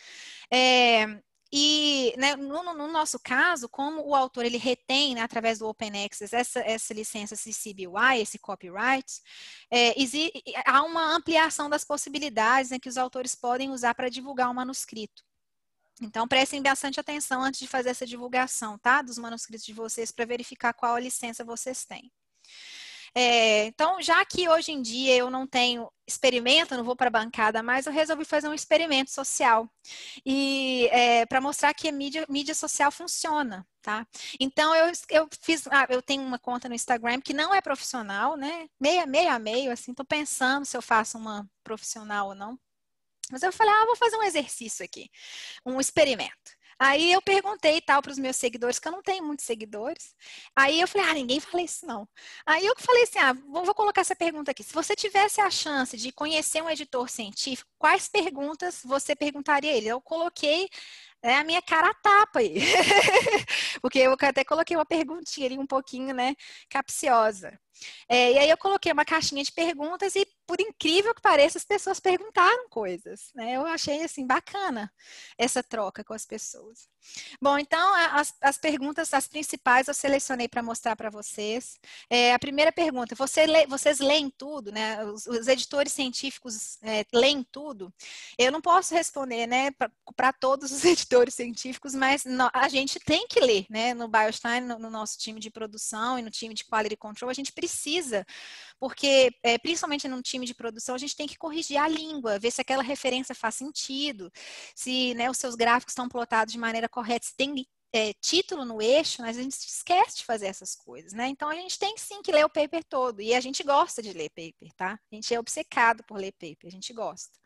E né, no nosso caso, como o autor ele retém, né, através do Open Access, essa licença CC BY, esse copyright, há uma ampliação das possibilidades, né, que os autores podem usar para divulgar o manuscrito. Então, prestem bastante atenção antes de fazer essa divulgação, tá? Dos manuscritos de vocês, para verificar qual a licença vocês têm. Então, já que hoje em dia eu não tenho experimento, não vou para a bancada mais, eu resolvi fazer um experimento social. E para mostrar que a mídia social funciona, tá? Então, eu tenho uma conta no Instagram que não é profissional, né? Meio a meio, assim, tô pensando se eu faço uma profissional ou não. Mas eu falei, vou fazer um exercício aqui, um experimento. Aí eu perguntei tal para os meus seguidores, que eu não tenho muitos seguidores. Aí eu falei, ninguém fala isso não. Aí eu falei assim, vou colocar essa pergunta aqui. Se você tivesse a chance de conhecer um editor científico, quais perguntas você perguntaria a ele? Eu coloquei a minha cara a tapa aí. Porque eu até coloquei uma perguntinha ali um pouquinho, né, capciosa. E aí eu coloquei uma caixinha de perguntas e, por incrível que pareça, as pessoas perguntaram coisas, né? Eu achei, assim, bacana essa troca com as pessoas. Bom, então, as perguntas, as principais, eu selecionei para mostrar para vocês. A primeira pergunta, vocês leem tudo, né? Os editores científicos leem tudo? Eu não posso responder, né, para todos os editores científicos, mas a gente tem que ler, né? No BioStein, no nosso time de produção e no time de Quality Control, a gente precisa, porque principalmente no time de produção a gente tem que corrigir a língua, ver se aquela referência faz sentido, se, né, os seus gráficos estão plotados de maneira correta, se tem título no eixo, mas a gente esquece de fazer essas coisas, né? Então a gente tem sim que ler o paper todo, e a gente gosta de ler paper, tá? A gente é obcecado por ler paper, a gente gosta.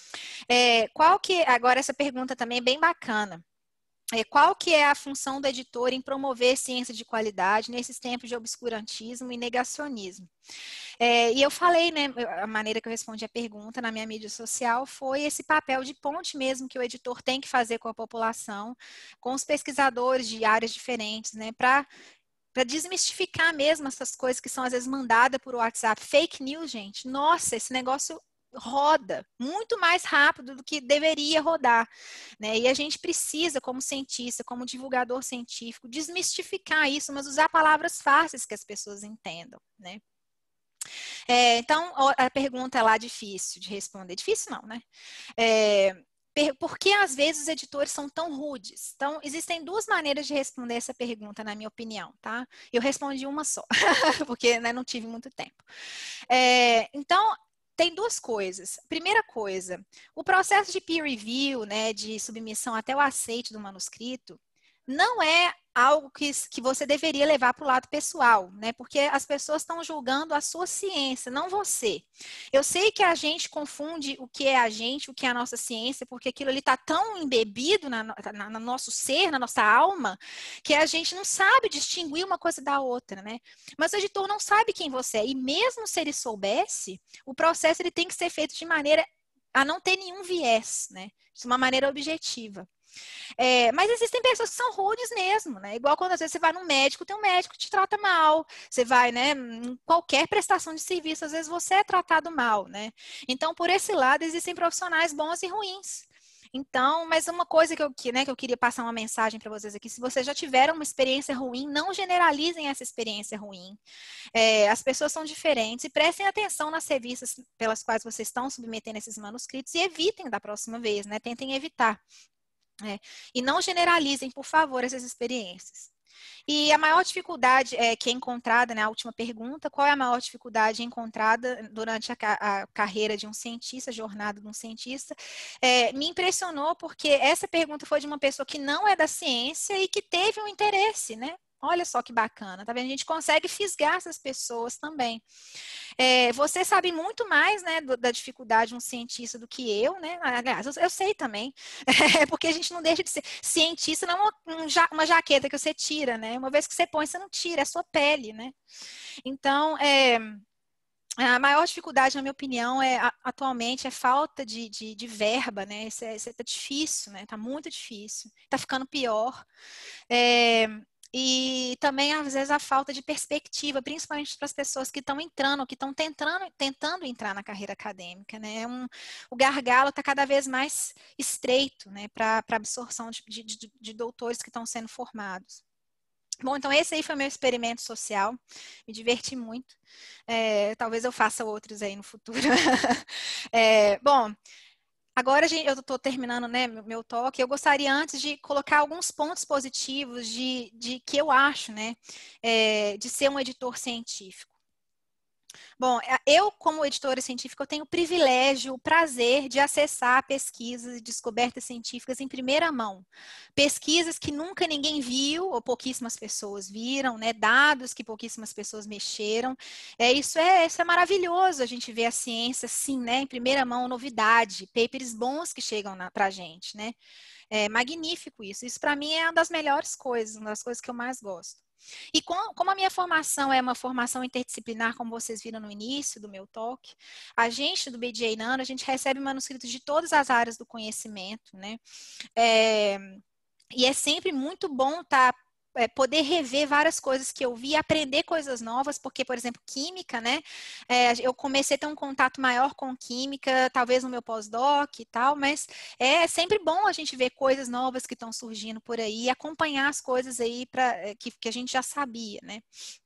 Agora essa pergunta também é bem bacana. Qual que é a função do editor em promover ciência de qualidade nesses tempos de obscurantismo e negacionismo? E eu falei, né, a maneira que eu respondi a pergunta na minha mídia social foi esse papel de ponte mesmo que o editor tem que fazer com a população, com os pesquisadores de áreas diferentes, né, para desmistificar mesmo essas coisas que são às vezes mandadas por WhatsApp. Fake news, gente, nossa, esse negócio roda muito mais rápido do que deveria rodar, né? E a gente precisa, como cientista, como divulgador científico, desmistificar isso, mas usar palavras fáceis que as pessoas entendam, né? Então, a pergunta lá difícil de responder. Difícil não, né? Por que às vezes os editores são tão rudes? Então, existem duas maneiras de responder essa pergunta, na minha opinião, tá? Eu respondi uma só, porque né, não tive muito tempo. Então, tem duas coisas. Primeira coisa, o processo de peer review, né, de submissão até o aceite do manuscrito, não é algo que você deveria levar para o lado pessoal, né? Porque as pessoas estão julgando a sua ciência, não você. Eu sei que a gente confunde o que é a gente, o que é a nossa ciência, porque aquilo ali está tão embebido no nosso ser, na nossa alma, que a gente não sabe distinguir uma coisa da outra, né? Mas o editor não sabe quem você é, e mesmo se ele soubesse, o processo ele tem que ser feito de maneira a não ter nenhum viés, né? De uma maneira objetiva. Mas existem pessoas que são rudes mesmo, né? Igual quando às vezes você vai num médico, tem um médico que te trata mal. Você vai, né, em qualquer prestação de serviço, às vezes você é tratado mal, né? Então, por esse lado, existem profissionais bons e ruins. Então, mas uma coisa que eu queria passar uma mensagem para vocês aqui, se vocês já tiveram uma experiência ruim, não generalizem essa experiência ruim. As pessoas são diferentes e prestem atenção nas revistas pelas quais vocês estão submetendo esses manuscritos e evitem da próxima vez, né? Tentem evitar. E não generalizem, por favor, essas experiências. E a maior dificuldade que é encontrada, né, a última pergunta, qual é a maior dificuldade encontrada durante a carreira de um cientista, a jornada de um cientista? Me impressionou porque essa pergunta foi de uma pessoa que não é da ciência e que teve um interesse, né? Olha só que bacana, tá vendo? A gente consegue fisgar essas pessoas também. Você sabe muito mais, né, da dificuldade de um cientista do que eu, né? Aliás, eu sei também, porque a gente não deixa de ser cientista, não é uma jaqueta que você tira, né? Uma vez que você põe, você não tira, é sua pele, né? Então, a maior dificuldade, na minha opinião, atualmente é falta de verba, né? Isso tá difícil, né? Tá muito difícil. Tá ficando pior. E também, às vezes, a falta de perspectiva, principalmente para as pessoas que estão entrando, que estão tentando entrar na carreira acadêmica, né? O gargalo está cada vez mais estreito, né? Para absorção de doutores que estão sendo formados. Bom, então esse aí foi meu experimento social, me diverti muito. Talvez eu faça outros aí no futuro. Bom, agora eu estou terminando, né, meu talk. Eu gostaria antes de colocar alguns pontos positivos de que eu acho, né, de ser um editor científico. Bom, eu, como editora científica, eu tenho o privilégio, o prazer de acessar pesquisas e descobertas científicas em primeira mão. Pesquisas que nunca ninguém viu, ou pouquíssimas pessoas viram, né? Dados que pouquíssimas pessoas mexeram. Isso é maravilhoso, a gente vê a ciência, sim, né? Em primeira mão, novidade, papers bons que chegam para a gente, né? É magnífico isso. Isso, para mim, é uma das melhores coisas, uma das coisas que eu mais gosto. E como a minha formação é uma formação interdisciplinar, como vocês viram no início do meu talk, a gente do BDA Nano, a gente recebe manuscritos de todas as áreas do conhecimento, né? E é sempre muito bom poder rever várias coisas que eu vi e aprender coisas novas, porque, por exemplo, química, né? Eu comecei a ter um contato maior com química, talvez no meu pós-doc e tal, mas é sempre bom a gente ver coisas novas que estão surgindo por aí e acompanhar as coisas aí que a gente já sabia, né?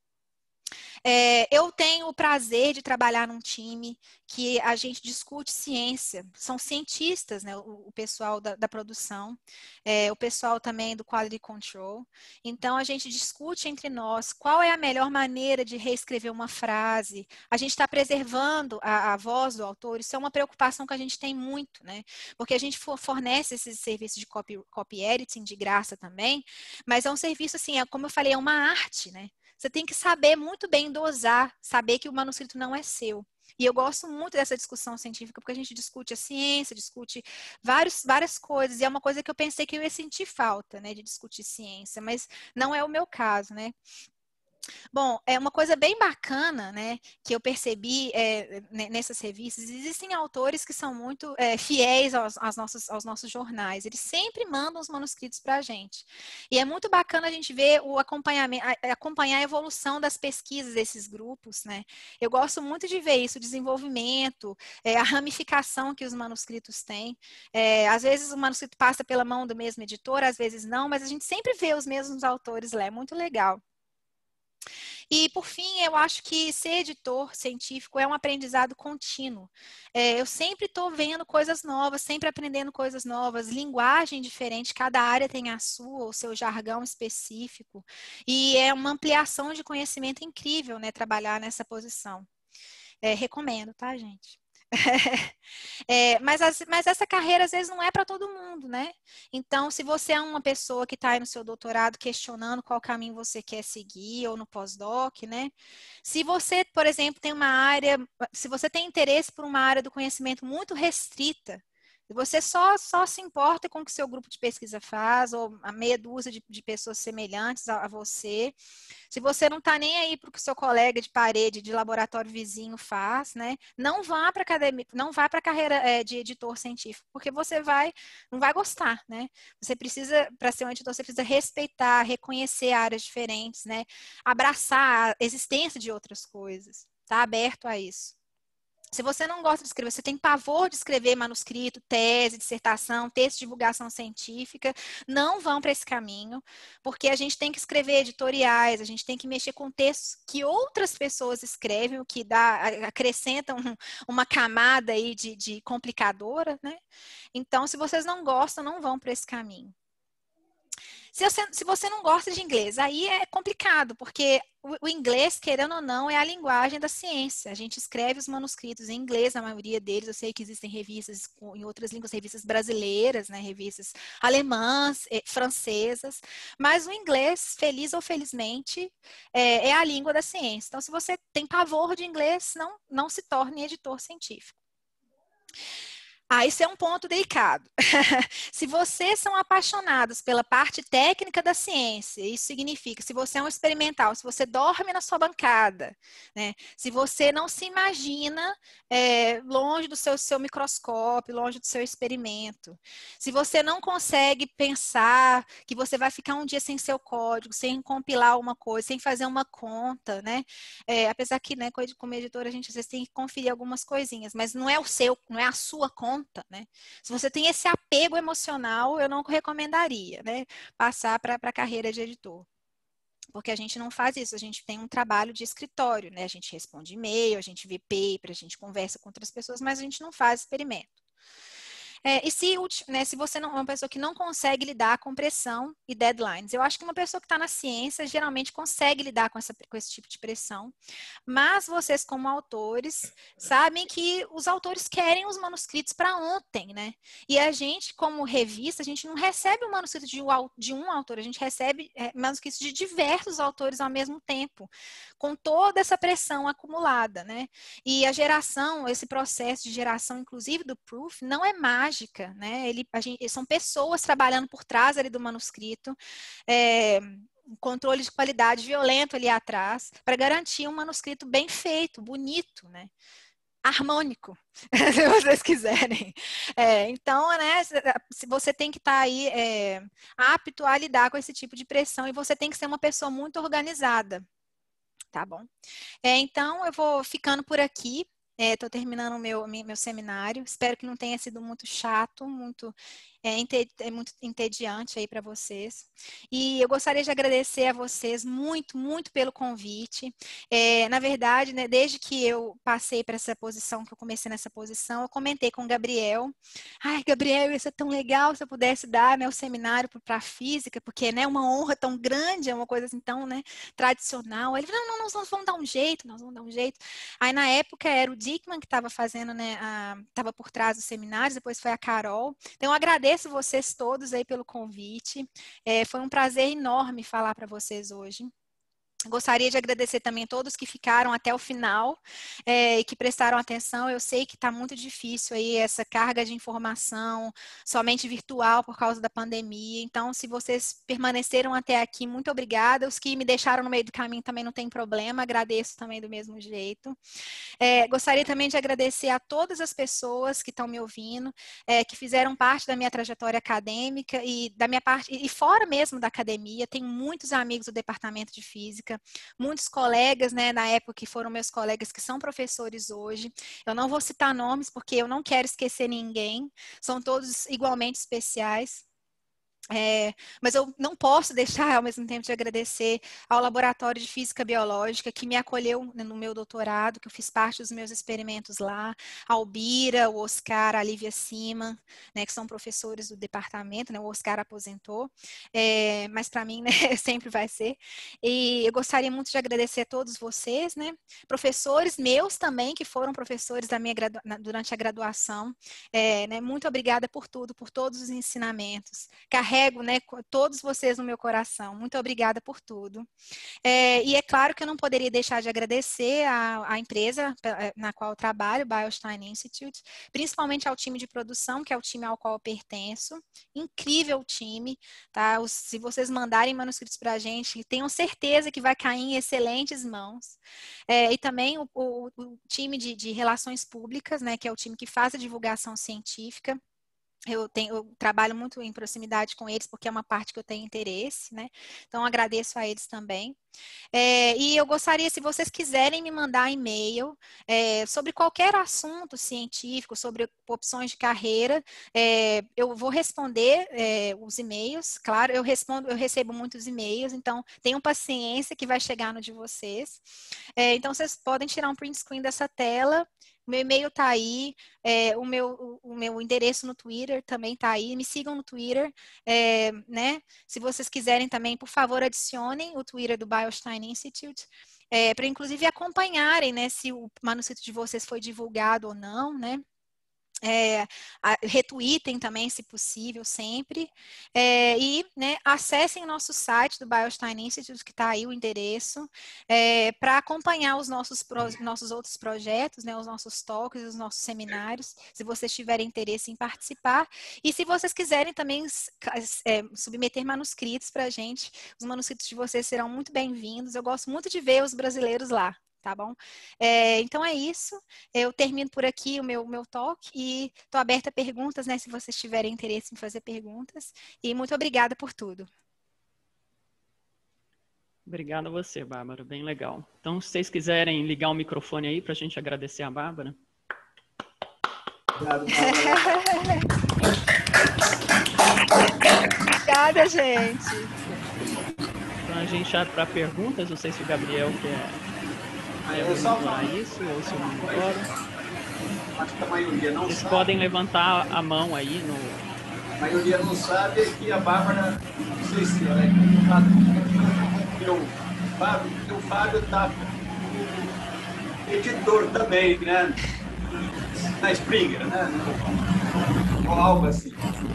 Eu tenho o prazer de trabalhar num time que a gente discute ciência. São cientistas, né, o pessoal da produção, o pessoal também do Quality Control. Então, a gente discute entre nós qual é a melhor maneira de reescrever uma frase. A gente está preservando a voz do autor. Isso é uma preocupação que a gente tem muito, né? Porque a gente fornece esses serviços de copy editing de graça também, mas é um serviço, assim, como eu falei, é uma arte, né? Você tem que saber muito bem dosar, saber que o manuscrito não é seu. E eu gosto muito dessa discussão científica, porque a gente discute a ciência, discute várias coisas, e é uma coisa que eu pensei que eu ia sentir falta, né, de discutir ciência, mas não é o meu caso, né. Bom, é uma coisa bem bacana, né, que eu percebi nessas revistas. Existem autores que são muito fiéis aos nossos jornais. Eles sempre mandam os manuscritos para a gente. E é muito bacana a gente ver o acompanhamento, acompanhar a evolução das pesquisas desses grupos, né. Eu gosto muito de ver isso, o desenvolvimento, a ramificação que os manuscritos têm. Às vezes o manuscrito passa pela mão do mesmo editor, às vezes não, mas a gente sempre vê os mesmos autores lá, é muito legal. E, por fim, eu acho que ser editor científico é um aprendizado contínuo. Eu sempre estou vendo coisas novas, sempre aprendendo coisas novas, linguagem diferente, cada área tem a sua, o seu jargão específico, e é uma ampliação de conhecimento incrível, né, trabalhar nessa posição. Recomendo, tá, gente? Mas essa carreira, às vezes, não é para todo mundo, né? Então, se você é uma pessoa que está aí no seu doutorado questionando qual caminho você quer seguir, ou no pós-doc, né? Se você, por exemplo, tem uma área, se você tem interesse por uma área do conhecimento muito restrita, e você só se importa com o que seu grupo de pesquisa faz, ou a meia dúzia de pessoas semelhantes a você, se você não está nem aí para o que o seu colega de parede, de laboratório vizinho faz, né? Não vá para academia, não vá para a carreira de editor científico, porque você não vai gostar, né? Você precisa, para ser um editor, você precisa respeitar, reconhecer áreas diferentes, né? Abraçar a existência de outras coisas, tá aberto a isso. Se você não gosta de escrever, você tem pavor de escrever manuscrito, tese, dissertação, texto de divulgação científica, não vão para esse caminho, porque a gente tem que escrever editoriais, a gente tem que mexer com textos que outras pessoas escrevem, o que acrescenta uma camada aí de complicadora, né? Então, se vocês não gostam, não vão para esse caminho. Se você não gosta de inglês, aí é complicado, porque o inglês, querendo ou não, é a linguagem da ciência. A gente escreve os manuscritos em inglês, a maioria deles. Eu sei que existem revistas em outras línguas, revistas brasileiras, né, revistas alemãs, francesas, mas o inglês, feliz ou felizmente, é a língua da ciência. Então, se você tem pavor de inglês, não se torne editor científico. Isso é um ponto delicado. Se vocês são apaixonados pela parte técnica da ciência, isso significa, se você é um experimental, se você dorme na sua bancada, né? Se você não se imagina longe do seu microscópio, longe do seu experimento, se você não consegue pensar que você vai ficar um dia sem seu código, sem compilar uma coisa, sem fazer uma conta, né? Apesar que, né, como editora, a gente às vezes tem que conferir algumas coisinhas, mas não é a sua conta. Né? Se você tem esse apego emocional, eu não recomendaria, né, passar para a carreira de editor. Porque a gente não faz isso, a gente tem um trabalho de escritório, né? A gente responde e-mail, a gente vê paper, a gente conversa com outras pessoas, mas a gente não faz experimento. E se você não é uma pessoa que não consegue lidar com pressão e deadlines, eu acho que uma pessoa que está na ciência geralmente consegue lidar com esse tipo de pressão, mas vocês como autores sabem que os autores querem os manuscritos para ontem, né? E a gente, como revista, a gente não recebe o manuscrito de um autor, a gente recebe manuscritos de diversos autores ao mesmo tempo, com toda essa pressão acumulada, né? E esse processo de geração, inclusive do proof, não é mágica, né? São pessoas trabalhando por trás ali do manuscrito, um controle de qualidade violento ali atrás, para garantir um manuscrito bem feito, bonito, né? Harmônico, se vocês quiserem. Então, né, se você tem que estar aí apto a lidar com esse tipo de pressão e você tem que ser uma pessoa muito organizada, tá bom? Então, eu vou ficando por aqui. Estou terminando o meu seminário. Espero que não tenha sido muito chato, muito entediante aí para vocês. E eu gostaria de agradecer a vocês muito, muito pelo convite. Na verdade, né, desde que eu passei para essa posição, que eu comecei nessa posição, eu comentei com o Gabriel. Ai, Gabriel, isso é tão legal se eu pudesse dar, né, o seminário para a física, porque, né, uma honra tão grande, é uma coisa assim tão, né, tradicional. Ele falou, não, nós vamos dar um jeito, nós vamos dar um jeito. Aí, na época, era o Dickman que estava fazendo, né, estava por trás dos seminários, depois foi a Carol. Então, eu agradeço vocês todos aí pelo convite. Foi um prazer enorme falar para vocês hoje. Gostaria de agradecer também a todos que ficaram até o final e que prestaram atenção. Eu sei que está muito difícil aí essa carga de informação, somente virtual por causa da pandemia. Então, se vocês permaneceram até aqui, muito obrigada. Os que me deixaram no meio do caminho também não tem problema, agradeço também do mesmo jeito. Gostaria também de agradecer a todas as pessoas que estão me ouvindo, que fizeram parte da minha trajetória acadêmica e da minha parte, e fora mesmo da academia. Tenho muitos amigos do departamento de física, muitos colegas, né, na época que foram meus colegas que são professores hoje. Eu não vou citar nomes porque eu não quero esquecer ninguém, são todos igualmente especiais. Mas eu não posso deixar, ao mesmo tempo, de agradecer ao Laboratório de Física Biológica, que me acolheu no meu doutorado, que eu fiz parte dos meus experimentos lá, ao Bira, o Oscar, a Lívia Siman, né, que são professores do departamento, né, o Oscar aposentou, mas para mim, né, sempre vai ser. E eu gostaria muito de agradecer a todos vocês, né, professores meus também, que foram professores da minha durante a graduação, né, muito obrigada por tudo, por todos os ensinamentos. Carrego, né, todos vocês no meu coração. Muito obrigada por tudo. E é claro que eu não poderia deixar de agradecer à empresa na qual eu trabalho, Beilstein Institute, principalmente ao time de produção, que é o time ao qual eu pertenço. Incrível time, tá? Se vocês mandarem manuscritos para a gente, tenham certeza que vai cair em excelentes mãos. E também o time de relações públicas, né, que é o time que faz a divulgação científica. Eu trabalho muito em proximidade com eles, porque é uma parte que eu tenho interesse, né? Então, agradeço a eles também. E eu gostaria, se vocês quiserem me mandar e-mail sobre qualquer assunto científico, sobre opções de carreira, eu vou responder os e-mails. Claro, eu recebo muitos e-mails, então tenham paciência que vai chegar no de vocês. Então, vocês podem tirar um print screen dessa tela. O meu e-mail está aí, o meu endereço no Twitter também está aí. Me sigam no Twitter, né? Se vocês quiserem também, por favor, adicionem o Twitter do Beilstein Institute, para inclusive acompanharem, né, se o manuscrito de vocês foi divulgado ou não, né? Retweetem também, se possível, sempre. E, né, acessem o nosso site do Beilstein Institute, que está aí o endereço, para acompanhar os nossos outros projetos, né, os nossos talks, os nossos seminários, se vocês tiverem interesse em participar. E se vocês quiserem também submeter manuscritos para a gente, os manuscritos de vocês serão muito bem-vindos. Eu gosto muito de ver os brasileiros lá. Tá bom? Então é isso. Eu termino por aqui o meu talk e estou aberta a perguntas, né? Se vocês tiverem interesse em fazer perguntas. E muito obrigada por tudo. Obrigada a você, Bárbara. Bem legal. Então, se vocês quiserem ligar o microfone aí para a gente agradecer a Bárbara. Obrigado, Bárbara. Obrigada, gente. Então, a gente abre para perguntas. Não sei se o Gabriel quer falar isso ou se eu não concordo. Acho que a maioria não Vocês sabe. podem levantar a mão aí no... A maioria não sabe que a Bárbara, não sei se ela é convocada, porque o Fábio está como editor também, né? Na Springer, né? Ou algo assim.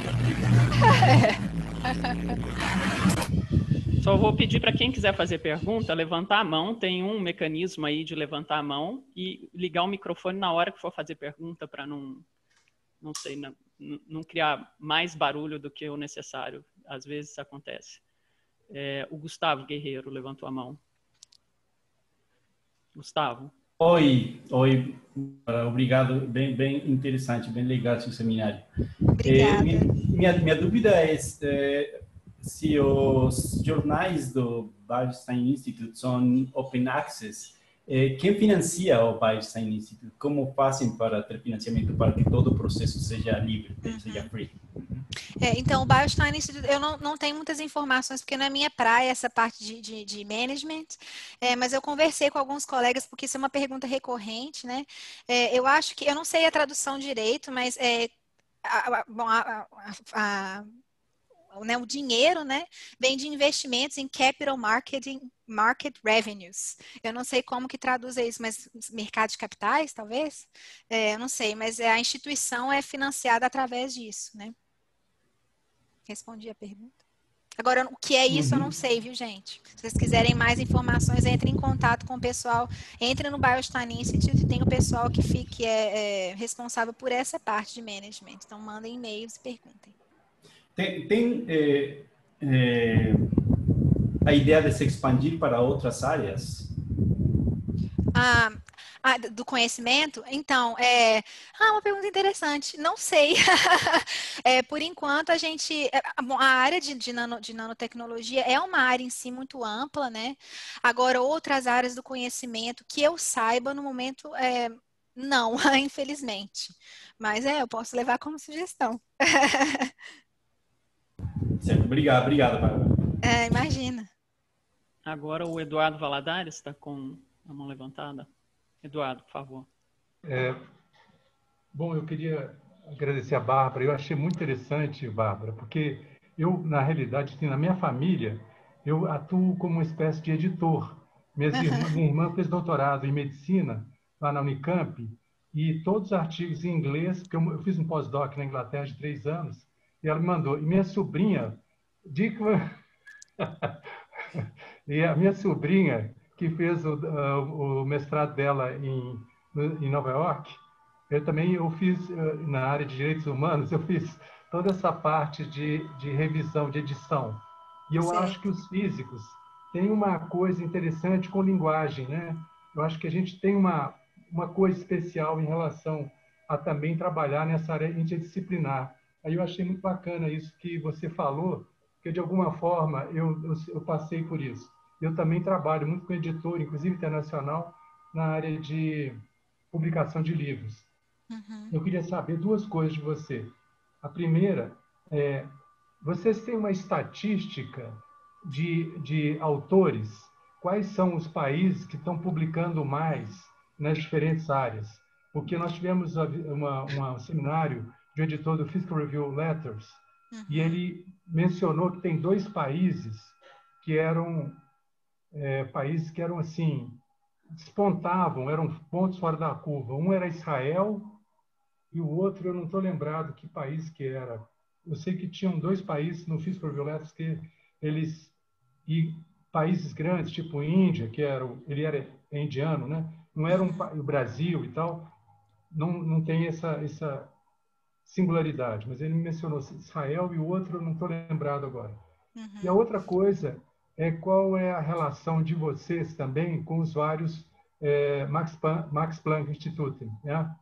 Só vou pedir para quem quiser fazer pergunta, levantar a mão. Tem um mecanismo aí de levantar a mão e ligar o microfone na hora que for fazer pergunta para não sei, não criar mais barulho do que o necessário. Às vezes isso acontece. O Gustavo Guerreiro levantou a mão. Gustavo. Oi, obrigado, bem interessante, bem legal esse seminário. Obrigada. Minha dúvida é se os jornais do Beilstein Institute são open access. Quem financia o Beilstein Institute? Como fazem para ter financiamento para que todo o processo seja livre, seja free? Então, o Beilstein Institute, eu não tenho muitas informações, porque não é minha praia essa parte de management, mas eu conversei com alguns colegas, porque isso é uma pergunta recorrente, né? Eu acho que, eu não sei a tradução direito, mas o dinheiro, né, vem de investimentos em capital market revenues. Eu não sei como que traduz isso, mas mercado de capitais, talvez? Eu não sei, mas a instituição é financiada através disso, né? Respondi a pergunta. Agora, o que é isso, eu não sei, viu, gente? Se vocês quiserem mais informações, entrem em contato com o pessoal. Entrem no Beilstein Institute, tem o pessoal que é responsável por essa parte de management. Então, mandem e-mails e perguntem. Tem a ideia de se expandir para outras áreas? Do conhecimento? Então, uma pergunta interessante. Não sei. Por enquanto, a gente... a área de nanotecnologia é uma área em si muito ampla, né? Agora, outras áreas do conhecimento que eu saiba, no momento, não, infelizmente. Mas eu posso levar como sugestão. Certo, obrigado, Bárbara. Imagina. Agora o Eduardo Valadares está com a mão levantada. Eduardo, por favor. Bom, eu queria agradecer a Bárbara. Eu achei muito interessante, Bárbara, porque eu, na realidade, assim, na minha família, eu atuo como uma espécie de editor. Minha irmã fez doutorado em medicina lá na Unicamp e todos os artigos em inglês, porque eu fiz um pós-doc na Inglaterra de 3 anos, e ela me mandou. E minha sobrinha, e a minha sobrinha, que fez o mestrado dela em Nova York, eu fiz, na área de direitos humanos, eu fiz toda essa parte de revisão, de edição. E eu acho que os físicos têm uma coisa interessante com linguagem, né? Eu acho que a gente tem uma coisa especial em relação a também trabalhar nessa área interdisciplinar. Aí eu achei muito bacana isso que você falou, porque de alguma forma eu passei por isso. Eu também trabalho muito com editor, inclusive internacional, na área de publicação de livros. Eu queria saber 2 coisas de você. A primeira é, vocês têm uma estatística de autores? Quais são os países que estão publicando mais nas diferentes áreas? Porque nós tivemos um seminário de um editor do Fiscal Review Letters, e ele mencionou que tem 2 países que eram assim, despontavam, eram pontos fora da curva. Um era Israel e o outro eu não estou lembrado que país que era. Eu sei que tinham 2 países no Fiscal Review Letters que eles... E países grandes, tipo Índia, ele era indiano, né? Não era o Brasil e tal, não tem essa singularidade, mas ele mencionou Israel e o outro eu não estou lembrado agora. E a outra coisa é qual é a relação de vocês também com os vários Max Planck Institute, né?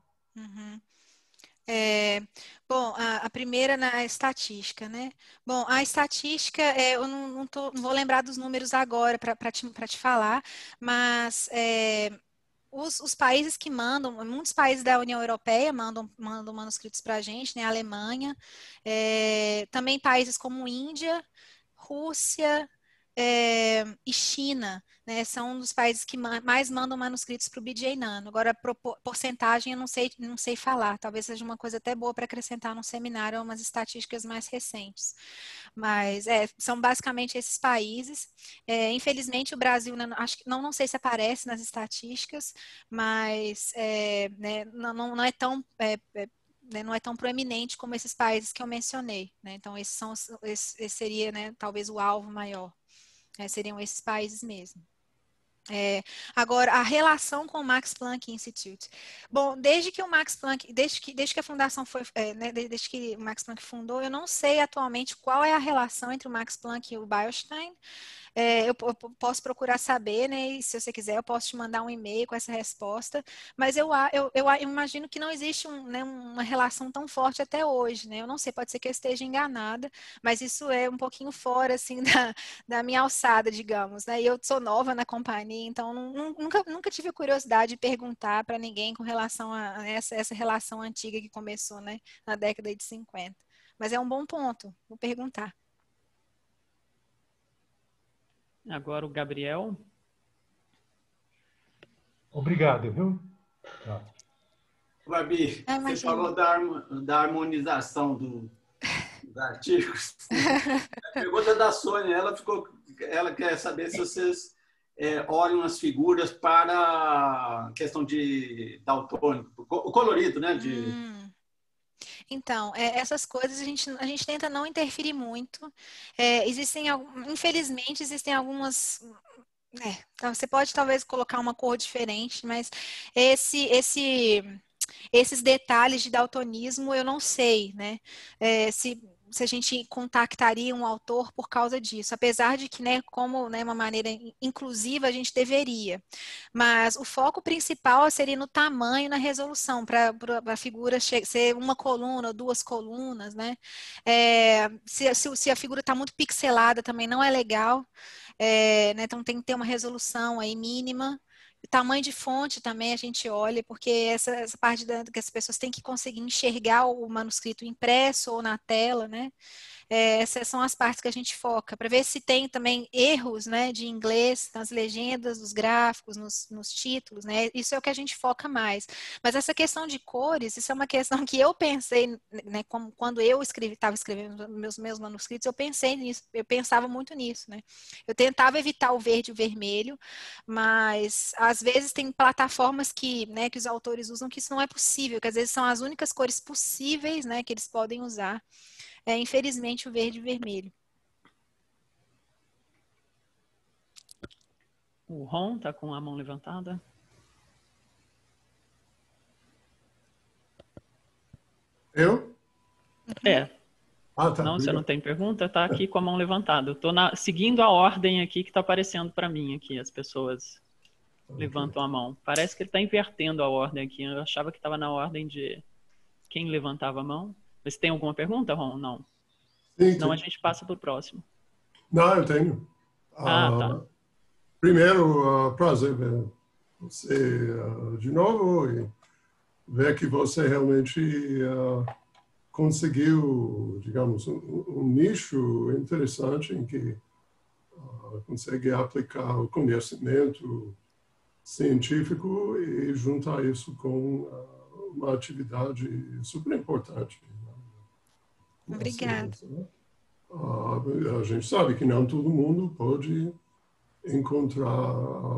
Bom, a primeira na estatística, né? Bom, a estatística, eu não vou lembrar dos números agora para te falar, mas os países que mandam, muitos países da União Europeia mandam manuscritos para a gente, né? A Alemanha, também países como Índia, Rússia, e China, né, são um dos países que mais mandam manuscritos para o BJ Nano. Agora, porcentagem eu não sei falar, talvez seja uma coisa até boa para acrescentar num seminário, umas estatísticas mais recentes. Mas são basicamente esses países. Infelizmente, o Brasil, acho que não sei se aparece nas estatísticas, mas né, não é tão... não é tão proeminente como esses países que eu mencionei, né? Então, esse seria, né, talvez o alvo maior. Seriam esses países mesmo. Agora, a relação com o Max Planck Institute. Bom, desde que a fundação foi, né, desde que o Max Planck fundou, eu não sei atualmente qual é a relação entre o Max Planck e o Beilstein. Eu posso procurar saber, né? E se você quiser, eu posso te mandar um e-mail com essa resposta. Mas eu imagino que não existe né, uma relação tão forte até hoje, né? Eu não sei, pode ser que eu esteja enganada, mas isso é um pouquinho fora, assim, da minha alçada, digamos, né? E eu sou nova na companhia, então nunca tive a curiosidade de perguntar para ninguém com relação a essa relação antiga que começou, né, na década de 50. Mas é um bom ponto, vou perguntar. Agora o Gabriel. Obrigado, viu? Babi, você falou da harmonização dos artigos. A pergunta da Sônia, ela quer saber se vocês olham as figuras para a questão de daltônico, o colorido, né? Então, essas coisas a gente tenta não interferir muito. Infelizmente, existem algumas... então você pode talvez colocar uma cor diferente, mas esses detalhes de daltonismo eu não sei, né? Se a gente contactaria um autor por causa disso, apesar de que, né, como, né, uma maneira inclusiva a gente deveria, mas o foco principal seria no tamanho, na resolução, para a figura ser uma coluna, 2 colunas, né? Se a figura está muito pixelada também não é legal, né? Então tem que ter uma resolução aí mínima. O tamanho de fonte também a gente olha, porque essa parte que as pessoas têm que conseguir enxergar o manuscrito impresso ou na tela, né? essas são as partes que a gente foca, para ver se tem também erros, né, de inglês nas legendas, nos gráficos, nos títulos, né? Isso é o que a gente foca mais. Mas essa questão de cores, isso é uma questão que eu pensei, né, quando eu estava escrevendo meus manuscritos, eu pensei nisso, eu pensava muito nisso, né? Eu tentava evitar o verde e o vermelho, mas às vezes tem plataformas que, né, que os autores usam que isso não é possível, que às vezes são as únicas cores possíveis, né, que eles podem usar. Infelizmente, o verde e o vermelho. O Ron está com a mão levantada. Eu? É. Ah, tá. Não, Obrigado. você não tem pergunta? Está aqui com a mão levantada. Eu estou seguindo a ordem aqui que está aparecendo para mim aqui. As pessoas levantam a mão. Parece que ele está invertendo a ordem aqui. Eu achava que estava na ordem de quem levantava a mão. Mas tem alguma pergunta, Ron? Não. Sim, Senão sim. a gente passa para o próximo. Não, eu tenho. Tá. Primeiro, prazer ver você de novo e ver que você realmente conseguiu, digamos, um nicho interessante em que consegue aplicar o conhecimento científico e juntar isso com uma atividade super importante. Obrigada. A gente sabe que não todo mundo pode encontrar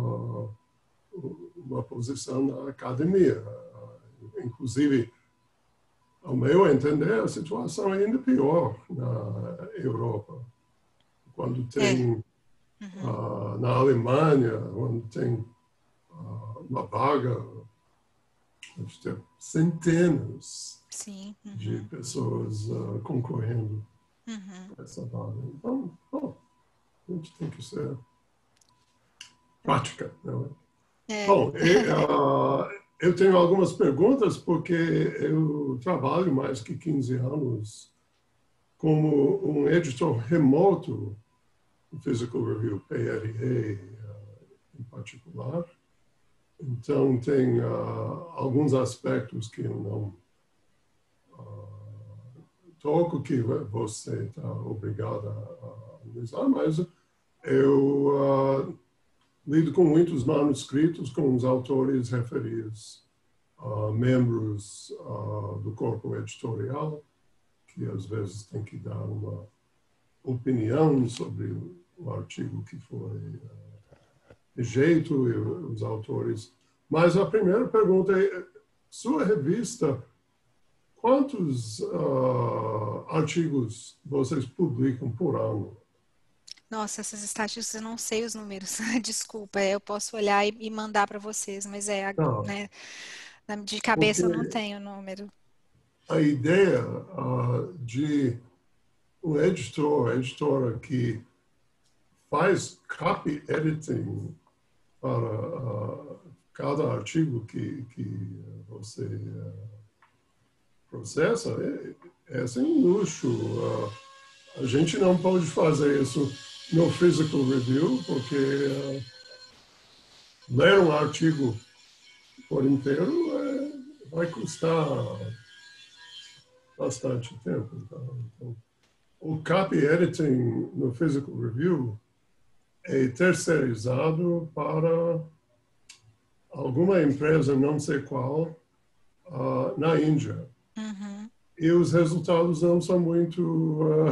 uma posição na academia. Inclusive, ao meu entender, a situação é ainda pior na Europa. Quando tem, na Alemanha, quando tem uma vaga, deve ter centenas de pessoas concorrendo a essa vaga. Então, a gente tem que ser prática, não é? Bom, eu tenho algumas perguntas porque eu trabalho mais que 15 anos como um editor remoto do Physical Review, PRA em particular. Então, tem alguns aspectos que eu não toco, que você está obrigado a analisar, mas eu lido com muitos manuscritos com os autores referidos, membros do corpo editorial, que às vezes tem que dar uma opinião sobre o artigo que foi rejeito e os autores. Mas a primeira pergunta é, sua revista, quantos artigos vocês publicam por ano? Nossa, essas estatísticas eu não sei os números, desculpa, eu posso olhar e mandar para vocês, mas né, de cabeça eu não tenho o número. A ideia de um editora que faz copy editing para cada artigo que você processa é sem luxo. A gente não pode fazer isso no Physical Review, porque ler um artigo por inteiro vai custar bastante tempo. Então, o copy editing no Physical Review é terceirizado para alguma empresa, não sei qual, na Índia. E os resultados não são muito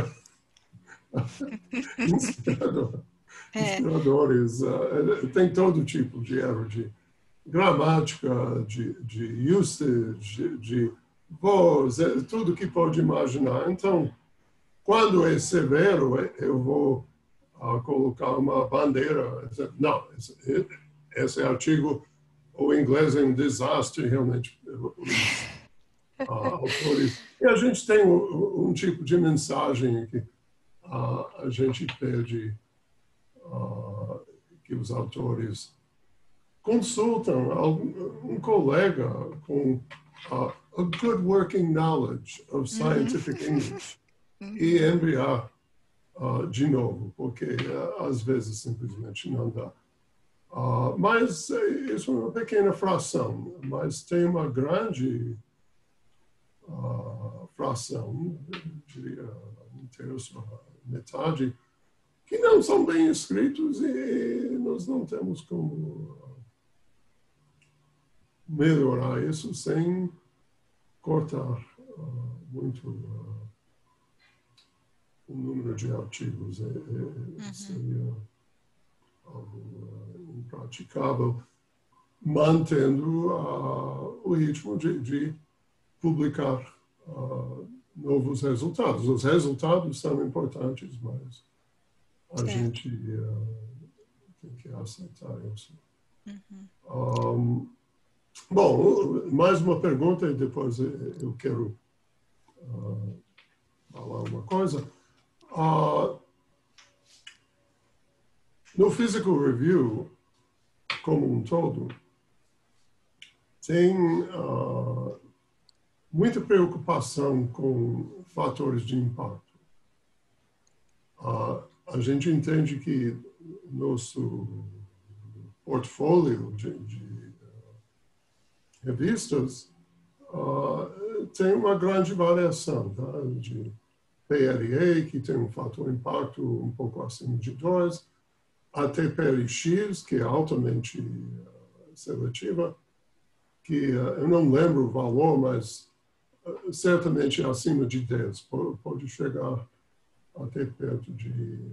inspiradores. Tem todo tipo de erro de gramática, de usage, de voz, tudo que pode imaginar. Então, quando é severo, eu vou colocar uma bandeira. Não, esse artigo, o inglês é um desastre, realmente. Autores. E a gente tem um tipo de mensagem que a gente pede que os autores consultam um colega com a good working knowledge of scientific English e enviar de novo, porque às vezes simplesmente não dá. Mas isso é uma pequena fração, mas tem uma grande fração, eu diria um terço, a metade, que não são bem escritos e nós não temos como melhorar isso sem cortar muito o número de artigos. Seria algo impraticável, mantendo o ritmo de publicar novos resultados. Os resultados são importantes, mas a gente tem que aceitar isso. Bom, mais uma pergunta e depois eu quero falar uma coisa. No Physical Review, como um todo, tem muita preocupação com fatores de impacto. A gente entende que nosso portfólio de revistas tem uma grande variação, tá? De PLA, que tem um fator de impacto um pouco acima de 2, até PLX, que é altamente seletiva, que eu não lembro o valor, mas certamente acima de 10, pode chegar até perto de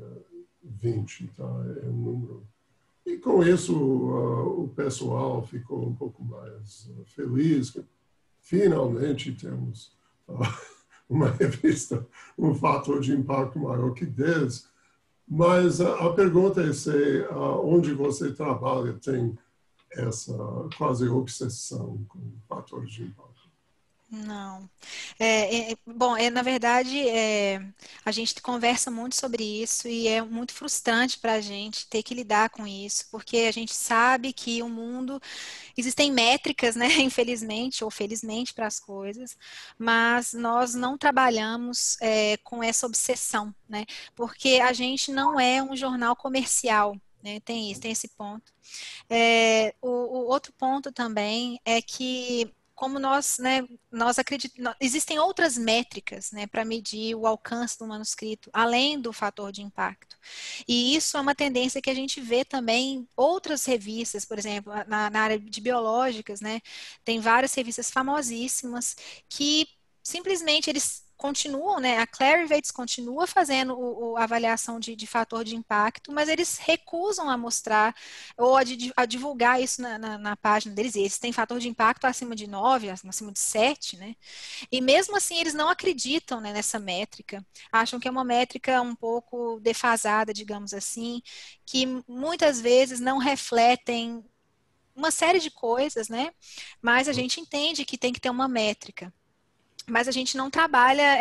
20, tá? É um número. E com isso o pessoal ficou um pouco mais feliz. Finalmente temos uma revista, um fator de impacto maior que 10. Mas a pergunta é se onde você trabalha tem essa quase obsessão com fatores de impacto. Não. Bom, na verdade, a gente conversa muito sobre isso e é muito frustrante para a gente ter que lidar com isso, porque a gente sabe que o mundo, existem métricas, né, infelizmente ou felizmente para as coisas, mas nós não trabalhamos com essa obsessão, né, porque a gente não é um jornal comercial, né, tem esse ponto. O outro ponto também é que como nós acreditamos, existem outras métricas, né, para medir o alcance do manuscrito, além do fator de impacto. E isso é uma tendência que a gente vê também em outras revistas, por exemplo, na área de biológicas, né, tem várias revistas famosíssimas que simplesmente eles continuam, né? A Clarivate continua fazendo a avaliação de fator de impacto, mas eles recusam a mostrar ou a divulgar isso na página deles. E eles têm fator de impacto acima de 9, acima de 7, né? E mesmo assim eles não acreditam, né, nessa métrica. Acham que é uma métrica um pouco defasada, digamos assim, que muitas vezes não refletem uma série de coisas, né? Mas a gente entende que tem que ter uma métrica. Mas a gente não trabalha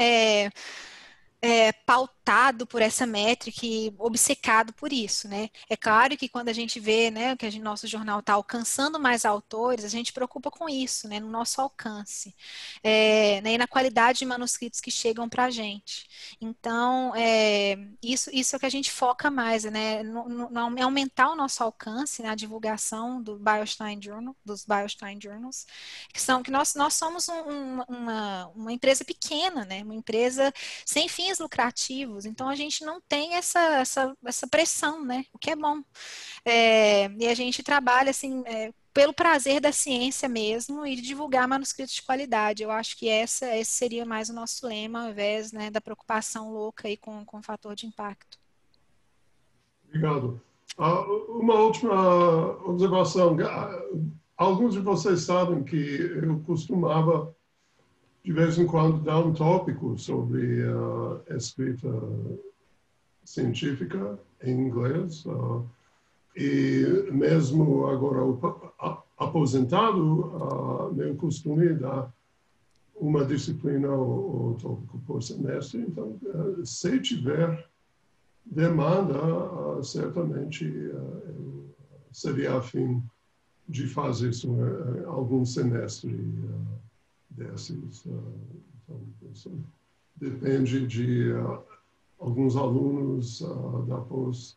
pautado por essa métrica e obcecado por isso, né? É claro que quando a gente vê, né, que nosso jornal está alcançando mais autores, a gente preocupa com isso, né, no nosso alcance, né, e na qualidade de manuscritos que chegam para a gente. Então, isso é o que a gente foca mais, né, é aumentar o nosso alcance, né, a divulgação do BioStein Journal, dos BioStein Journals, que nós somos uma empresa pequena, né, uma empresa sem fins lucrativos, então a gente não tem essa pressão, né? O que é bom. E a gente trabalha assim pelo prazer da ciência mesmo e de divulgar manuscritos de qualidade. Eu acho que esse seria mais o nosso lema, ao invés, né, da preocupação louca aí com o fator de impacto. Obrigado. Uma última observação. Alguns de vocês sabem que eu costumava de vez em quando dar um tópico sobre a escrita científica em inglês. E mesmo agora aposentado, meu costume é dar uma disciplina ou tópico por semestre. Então, se tiver demanda, certamente eu seria afim de fazer isso algum semestre desses. Então, isso depende de alguns alunos da pós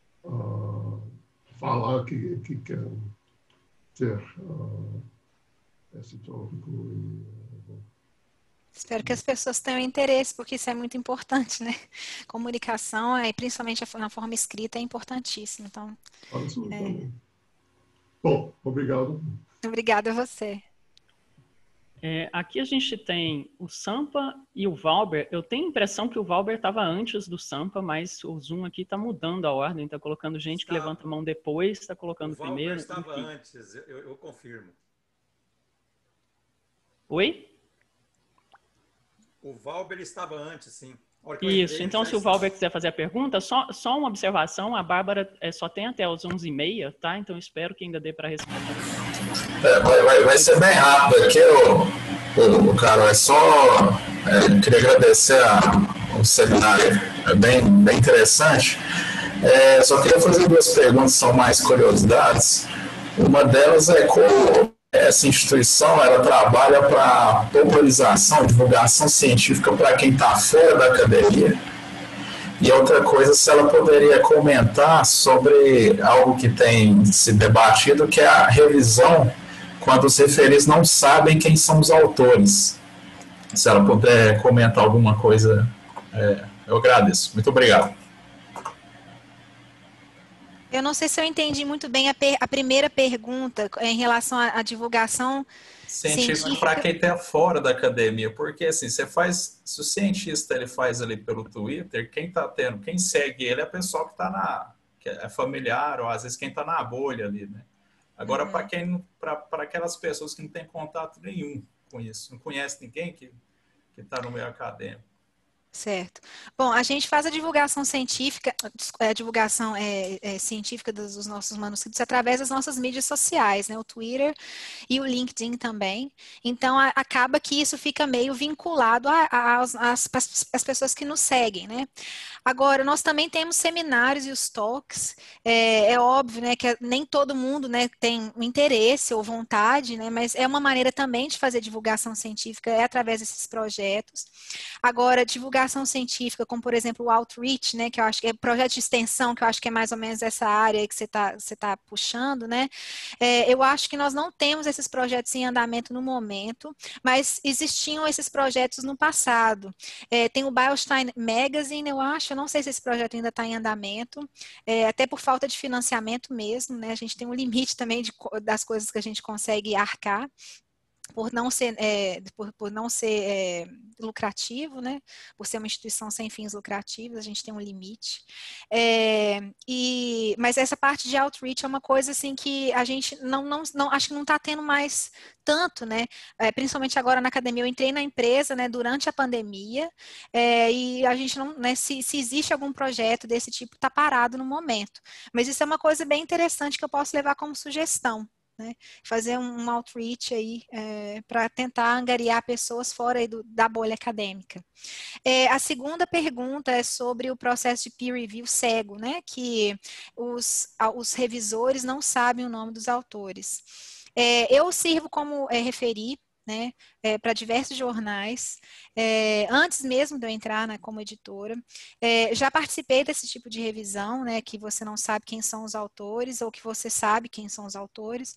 falar que querem ter esse tópico. Espero que as pessoas tenham interesse, porque isso é muito importante, né? Comunicação, principalmente na forma escrita, é importantíssimo. Então, Absolutamente. Bom, obrigado. obrigada a você. Aqui a gente tem o Sampa e o Valber. Eu tenho a impressão que o Valber estava antes do Sampa, mas o Zoom aqui está mudando a ordem, está colocando gente que levanta a mão depois, está colocando primeiro. O Valber estava antes, eu confirmo. Oi? O Valber estava antes, sim. Isso, então se o Valber quiser fazer a pergunta, só uma observação, a Bárbara só tem até as 11h30, tá? Então espero que ainda dê para responder. Vai ser bem rápido aqui, o Carol, queria agradecer o seminário, é bem interessante. Só queria fazer duas perguntas, são mais curiosidades. Uma delas é como essa instituição ela trabalha para popularização, divulgação científica para quem está fora da academia. E outra coisa, se ela poderia comentar sobre algo que tem se debatido, que é a revisão quando os referis não sabem quem são os autores. Se ela puder comentar alguma coisa, eu agradeço. Muito obrigado. Eu não sei se eu entendi muito bem a primeira pergunta em relação à divulgação científica para quem está fora da academia, porque assim, se o cientista ele faz ali pelo Twitter, quem segue ele é o pessoal que é familiar, ou às vezes quem está na bolha ali, né? Agora, para aquelas pessoas que não têm contato nenhum com isso, não conhece ninguém que está no meio acadêmico. Certo. Bom, a gente faz a divulgação científica, científica dos nossos manuscritos através das nossas mídias sociais, né? O Twitter e o LinkedIn também. Então, acaba que isso fica meio vinculado às pessoas que nos seguem, né? Agora, nós também temos seminários e os talks. É óbvio, né, que nem todo mundo, né, tem interesse ou vontade, né? Mas é uma maneira também de fazer divulgação científica, através desses projetos. Agora, divulgação científica, como por exemplo o Outreach, né, que eu acho que é projeto de extensão, que eu acho que é mais ou menos essa área que você tá puxando, né, eu acho que nós não temos esses projetos em andamento no momento, mas existiam esses projetos no passado. Tem o Beilstein Magazine, eu não sei se esse projeto ainda está em andamento, até por falta de financiamento mesmo, né, a gente tem um limite também das coisas que a gente consegue arcar, por não ser lucrativo, né? Por ser uma instituição sem fins lucrativos, a gente tem um limite. Mas essa parte de outreach é uma coisa assim que a gente acho que não está tendo mais tanto, né? Principalmente agora na academia. Eu entrei na empresa, né, durante a pandemia, e a gente não, né, se existe algum projeto desse tipo, está parado no momento. Mas isso é uma coisa bem interessante que eu posso levar como sugestão. Né, fazer um outreach aí para tentar angariar pessoas fora aí da bolha acadêmica. A segunda pergunta é sobre o processo de peer review cego, né, que os revisores não sabem o nome dos autores. Eu sirvo como referi, né, para diversos jornais, antes mesmo de eu entrar, né, como editora. Já participei desse tipo de revisão, né, que você não sabe quem são os autores, ou que você sabe quem são os autores.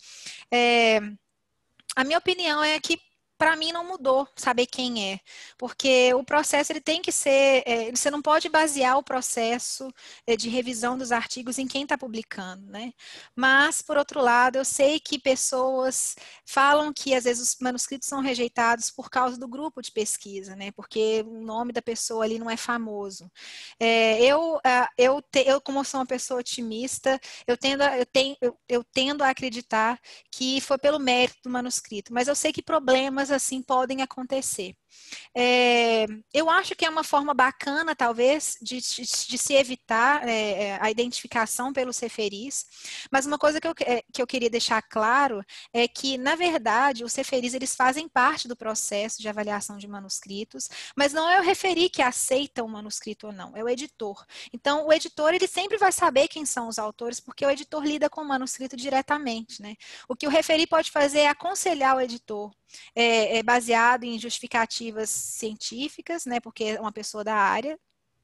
A minha opinião é que para mim não mudou saber quem é, porque o processo ele tem que ser, você não pode basear o processo de revisão dos artigos em quem está publicando, né? Mas, por outro lado, eu sei que pessoas falam que às vezes os manuscritos são rejeitados por causa do grupo de pesquisa, né? Porque o nome da pessoa ali não é famoso. Eu como sou uma pessoa otimista, eu tendo a acreditar que foi pelo mérito do manuscrito, mas eu sei que problemas assim podem acontecer. Eu acho que é uma forma bacana, talvez, de se evitar a identificação pelos referis, mas uma coisa que eu queria deixar claro é que, na verdade, os referis eles fazem parte do processo de avaliação de manuscritos, mas não é o referi que aceita o manuscrito ou não, é o editor. Então, o editor ele sempre vai saber quem são os autores, porque o editor lida com o manuscrito diretamente, né? O que o referi pode fazer é aconselhar o editor, baseado em justificativas científicas, né, porque é uma pessoa da área,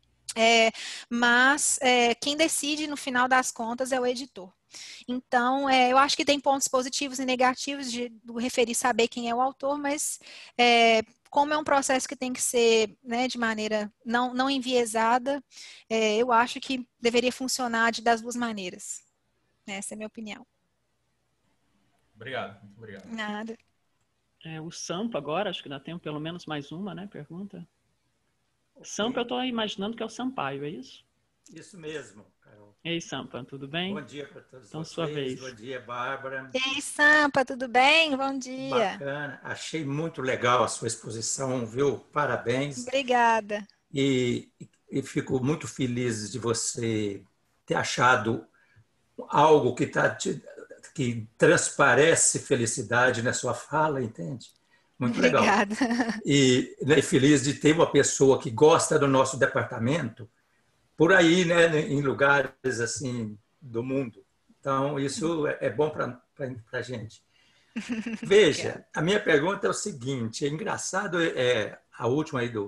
mas quem decide no final das contas é o editor. Então, eu acho que tem pontos positivos e negativos do referi saber quem é o autor, mas como é um processo que tem que ser, né, de maneira não enviesada, eu acho que deveria funcionar das duas maneiras. Essa é a minha opinião. Obrigado, muito obrigado. Nada. O Sampa agora, acho que ainda tem pelo menos mais uma, né, pergunta. Okay. Sampa, eu estou imaginando que é o Sampaio, é isso? Isso mesmo, Carol. Ei, Sampa, tudo bem? Bom dia para todos então, vocês. Sua vez. Bom dia, Bárbara. Ei, Sampa, tudo bem? Bom dia. Bacana. Achei muito legal a sua exposição, viu? Parabéns. Obrigada. E fico muito feliz de você ter achado algo que transparece felicidade na sua fala, entende? Muito legal. Obrigada. E feliz de ter uma pessoa que gosta do nosso departamento por aí, né, em lugares assim do mundo. Então, isso é bom para a gente. Veja, a minha pergunta é o seguinte, é engraçado, a última aí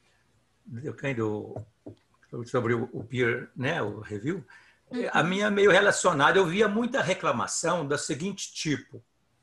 sobre o peer, né, o review, a minha meio relacionada, eu via muita reclamação do seguinte tipo,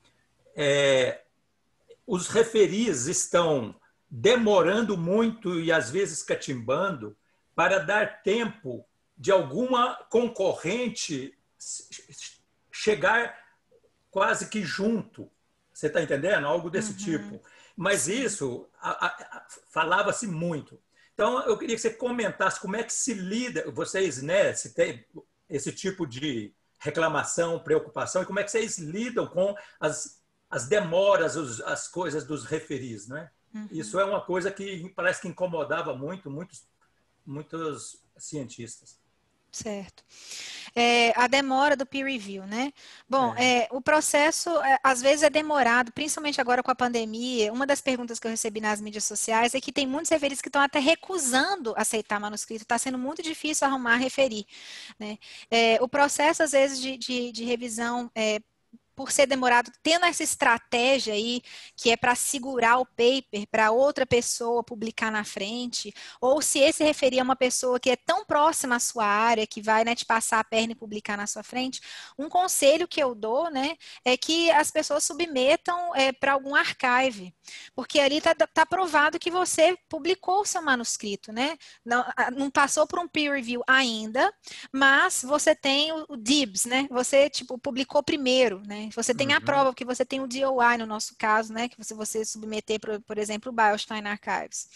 os referis estão demorando muito e às vezes catimbando para dar tempo de alguma concorrente chegar quase que junto. Você está entendendo? Algo desse tipo. Mas isso falava-se muito. Então, eu queria que você comentasse como é que se lida, vocês, né, se tem esse tipo de reclamação, preocupação, e como é que vocês lidam com as demoras, as coisas dos referis, né? Isso é uma coisa que parece que incomodava muitos cientistas. Certo. A demora do peer review, né? Bom, o processo às vezes é demorado, principalmente agora com a pandemia. Uma das perguntas que eu recebi nas mídias sociais é que tem muitos referis que estão até recusando aceitar manuscrito. Está sendo muito difícil arrumar referir, né? O processo, às vezes, de revisão por ser demorado, tendo essa estratégia aí, que é para segurar o paper para outra pessoa publicar na frente, ou se esse referir a uma pessoa que é tão próxima à sua área, que vai, né, te passar a perna e publicar na sua frente, um conselho que eu dou, né, é que as pessoas submetam para algum archive, porque ali tá provado que você publicou o seu manuscrito, né, não passou por um peer review ainda, mas você tem o DIBS, né, você, tipo, publicou primeiro, né, você tem a prova, porque você tem o DOI no nosso caso, né? Que você submeter, por exemplo, o Beilstein Archives.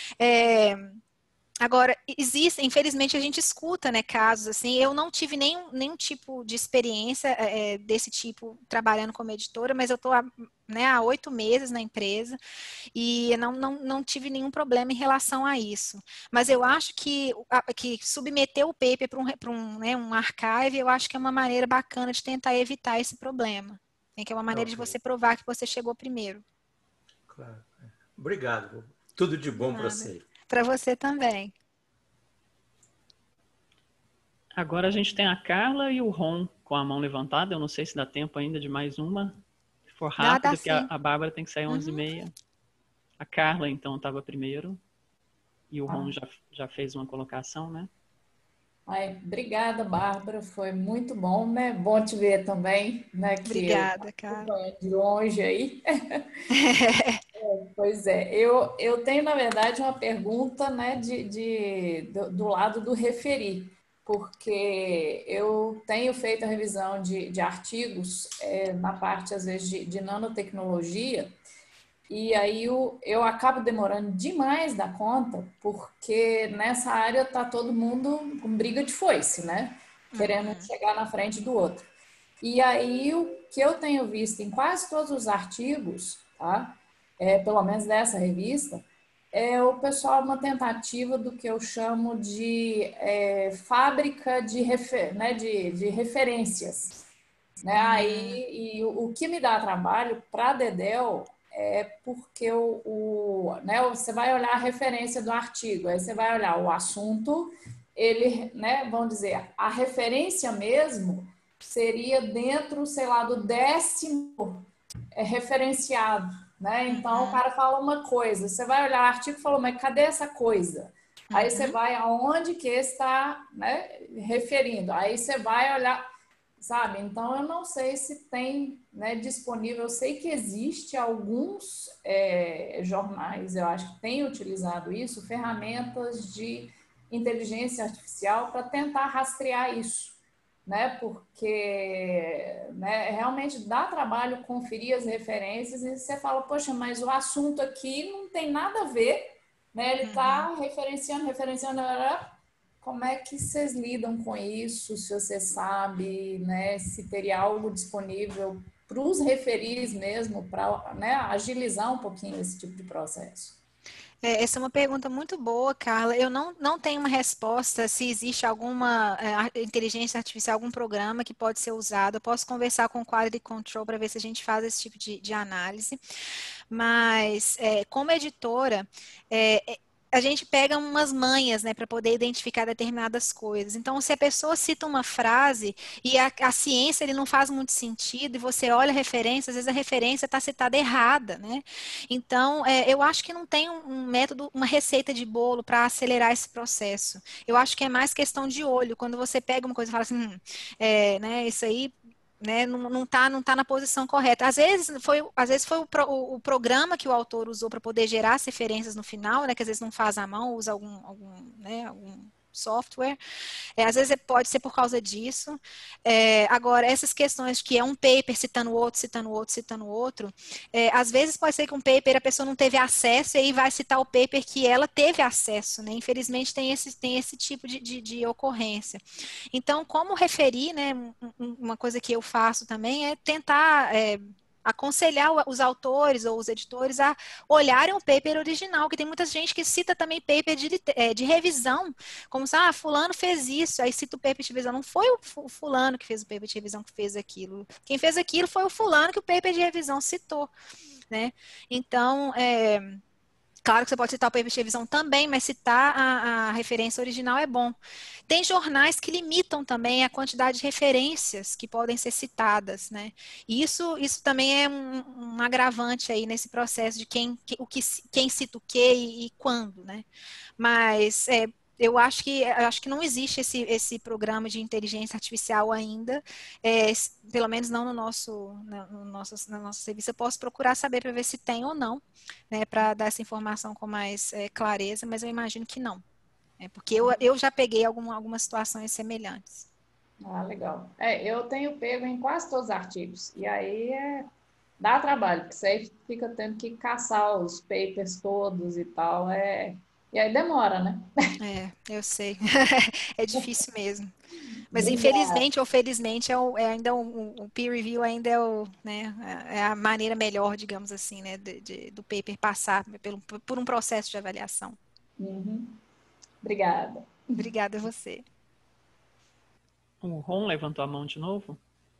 Agora, infelizmente, a gente escuta, né, casos assim. Eu não tive nenhum tipo de experiência desse tipo trabalhando como editora, mas eu estou há 8 meses na empresa e não tive nenhum problema em relação a isso. Mas eu acho que submeter o paper para um archive, eu acho que é uma maneira bacana de tentar evitar esse problema. Que é uma maneira de você provar que você chegou primeiro. Claro. Obrigado. Tudo de bom para você. Para você também. Agora a gente tem a Carla e o Ron com a mão levantada. Eu não sei se dá tempo ainda de mais uma. Se for rápido, porque a Bárbara tem que sair 11h30. A Carla, então, estava primeiro. E o Ron já fez uma colocação, né? Obrigada, Bárbara. Foi muito bom, né? Bom te ver também, né? Obrigada, Carla. De longe aí. Pois é. Eu tenho, na verdade, uma pergunta, né, do lado do referir, porque eu tenho feito a revisão de artigos na parte, às vezes, de nanotecnologia, e aí eu acabo demorando demais da conta, porque nessa área está todo mundo com briga de foice, né? Querendo chegar na frente do outro. E aí o que eu tenho visto em quase todos os artigos, tá? Pelo menos dessa revista, o pessoal uma tentativa do que eu chamo de fábrica de referências. Né? Aí, e o que me dá trabalho para a Dedel porque né, você vai olhar a referência do artigo, aí você vai olhar o assunto, ele, né, vamos dizer, a referência mesmo seria dentro, sei lá, do 10º referenciado, né? Então, o cara fala uma coisa, você vai olhar o artigo e fala, mas cadê essa coisa? Aí você vai aonde que está, né, referindo, aí você vai olhar... sabe? Então, eu não sei se tem, né, disponível. Eu sei que existe alguns jornais, eu acho que têm utilizado isso, ferramentas de inteligência artificial para tentar rastrear isso, né? Porque, né, realmente dá trabalho conferir as referências e você fala, poxa, mas o assunto aqui não tem nada a ver, né? Ele está referenciando. Como é que vocês lidam com isso? Se você sabe, né, se teria algo disponível para os referis mesmo, para, né, agilizar um pouquinho esse tipo de processo? Essa é uma pergunta muito boa, Carla. Eu não tenho uma resposta se existe alguma inteligência artificial, algum programa que pode ser usado. Eu posso conversar com o Quality Control para ver se a gente faz esse tipo de análise. Mas, como editora, a gente pega umas manhas, né, para poder identificar determinadas coisas. Então, se a pessoa cita uma frase e a ciência ele não faz muito sentido, e você olha a referência, às vezes a referência está citada errada, né? Então, eu acho que não tem um método, uma receita de bolo para acelerar esse processo. Eu acho que é mais questão de olho. Quando você pega uma coisa e fala assim, né, isso aí, né, não tá na posição correta. Às vezes foi o programa que o autor usou para poder gerar as referências no final, né, que às vezes não faz à mão, usa algum software. Às vezes pode ser por causa disso. Agora, essas questões que é um paper citando outro, citando outro, citando outro, às vezes pode ser que um paper a pessoa não teve acesso e aí vai citar o paper que ela teve acesso, né? Infelizmente tem esse tipo de ocorrência. Então, como referir, né, uma coisa que eu faço também é tentar aconselhar os autores ou os editores a olharem o paper original, que tem muita gente que cita também paper de revisão, como se, fulano fez isso, aí cita o paper de revisão. Não foi o fulano que fez o paper de revisão que fez aquilo. Quem fez aquilo foi o fulano que o paper de revisão citou, né? Então, claro que você pode citar o paper de revisão também, mas citar a referência original é bom. Tem jornais que limitam também a quantidade de referências que podem ser citadas, né? E isso também é um agravante aí nesse processo de quem cita o quê e quando, né? Mas eu acho que não existe esse programa de inteligência artificial ainda, pelo menos não no nosso serviço. Eu posso procurar saber para ver se tem ou não, né, para dar essa informação com mais clareza, mas eu imagino que não. Porque eu já peguei algumas situações semelhantes. Ah, legal. Eu tenho pego em quase todos os artigos, e aí dá trabalho, porque você fica tendo que caçar os papers todos e tal, e aí demora, né? Eu sei. É difícil mesmo. Mas infelizmente ou felizmente ainda o peer review ainda é a maneira melhor, digamos assim, né, do paper passar por um processo de avaliação. Uhum. Obrigada. Obrigada a você. O Ron levantou a mão de novo?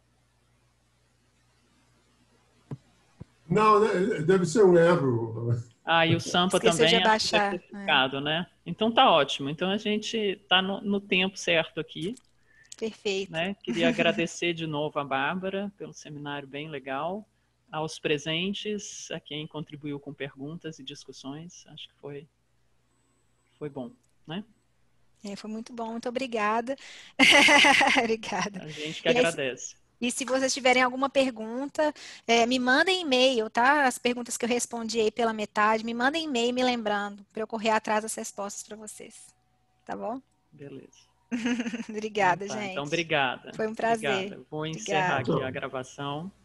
Não, deve ser um erro. E o Sampa Esqueceu também de abaixar, deve ter ficado, né? Então tá ótimo. Então a gente está no tempo certo aqui. Perfeito. Né? Queria agradecer de novo a Bárbara pelo seminário bem legal, aos presentes, a quem contribuiu com perguntas e discussões. Acho que foi bom, né? Foi muito bom, muito obrigada. Obrigada. A gente que agradece. E se vocês tiverem alguma pergunta, me mandem e-mail, tá? As perguntas que eu respondi aí pela metade, me mandem e-mail me lembrando, para eu correr atrás das respostas para vocês. Tá bom? Beleza. Obrigada, gente. Então, obrigada. Foi um prazer. Obrigada. Vou encerrar aqui a gravação.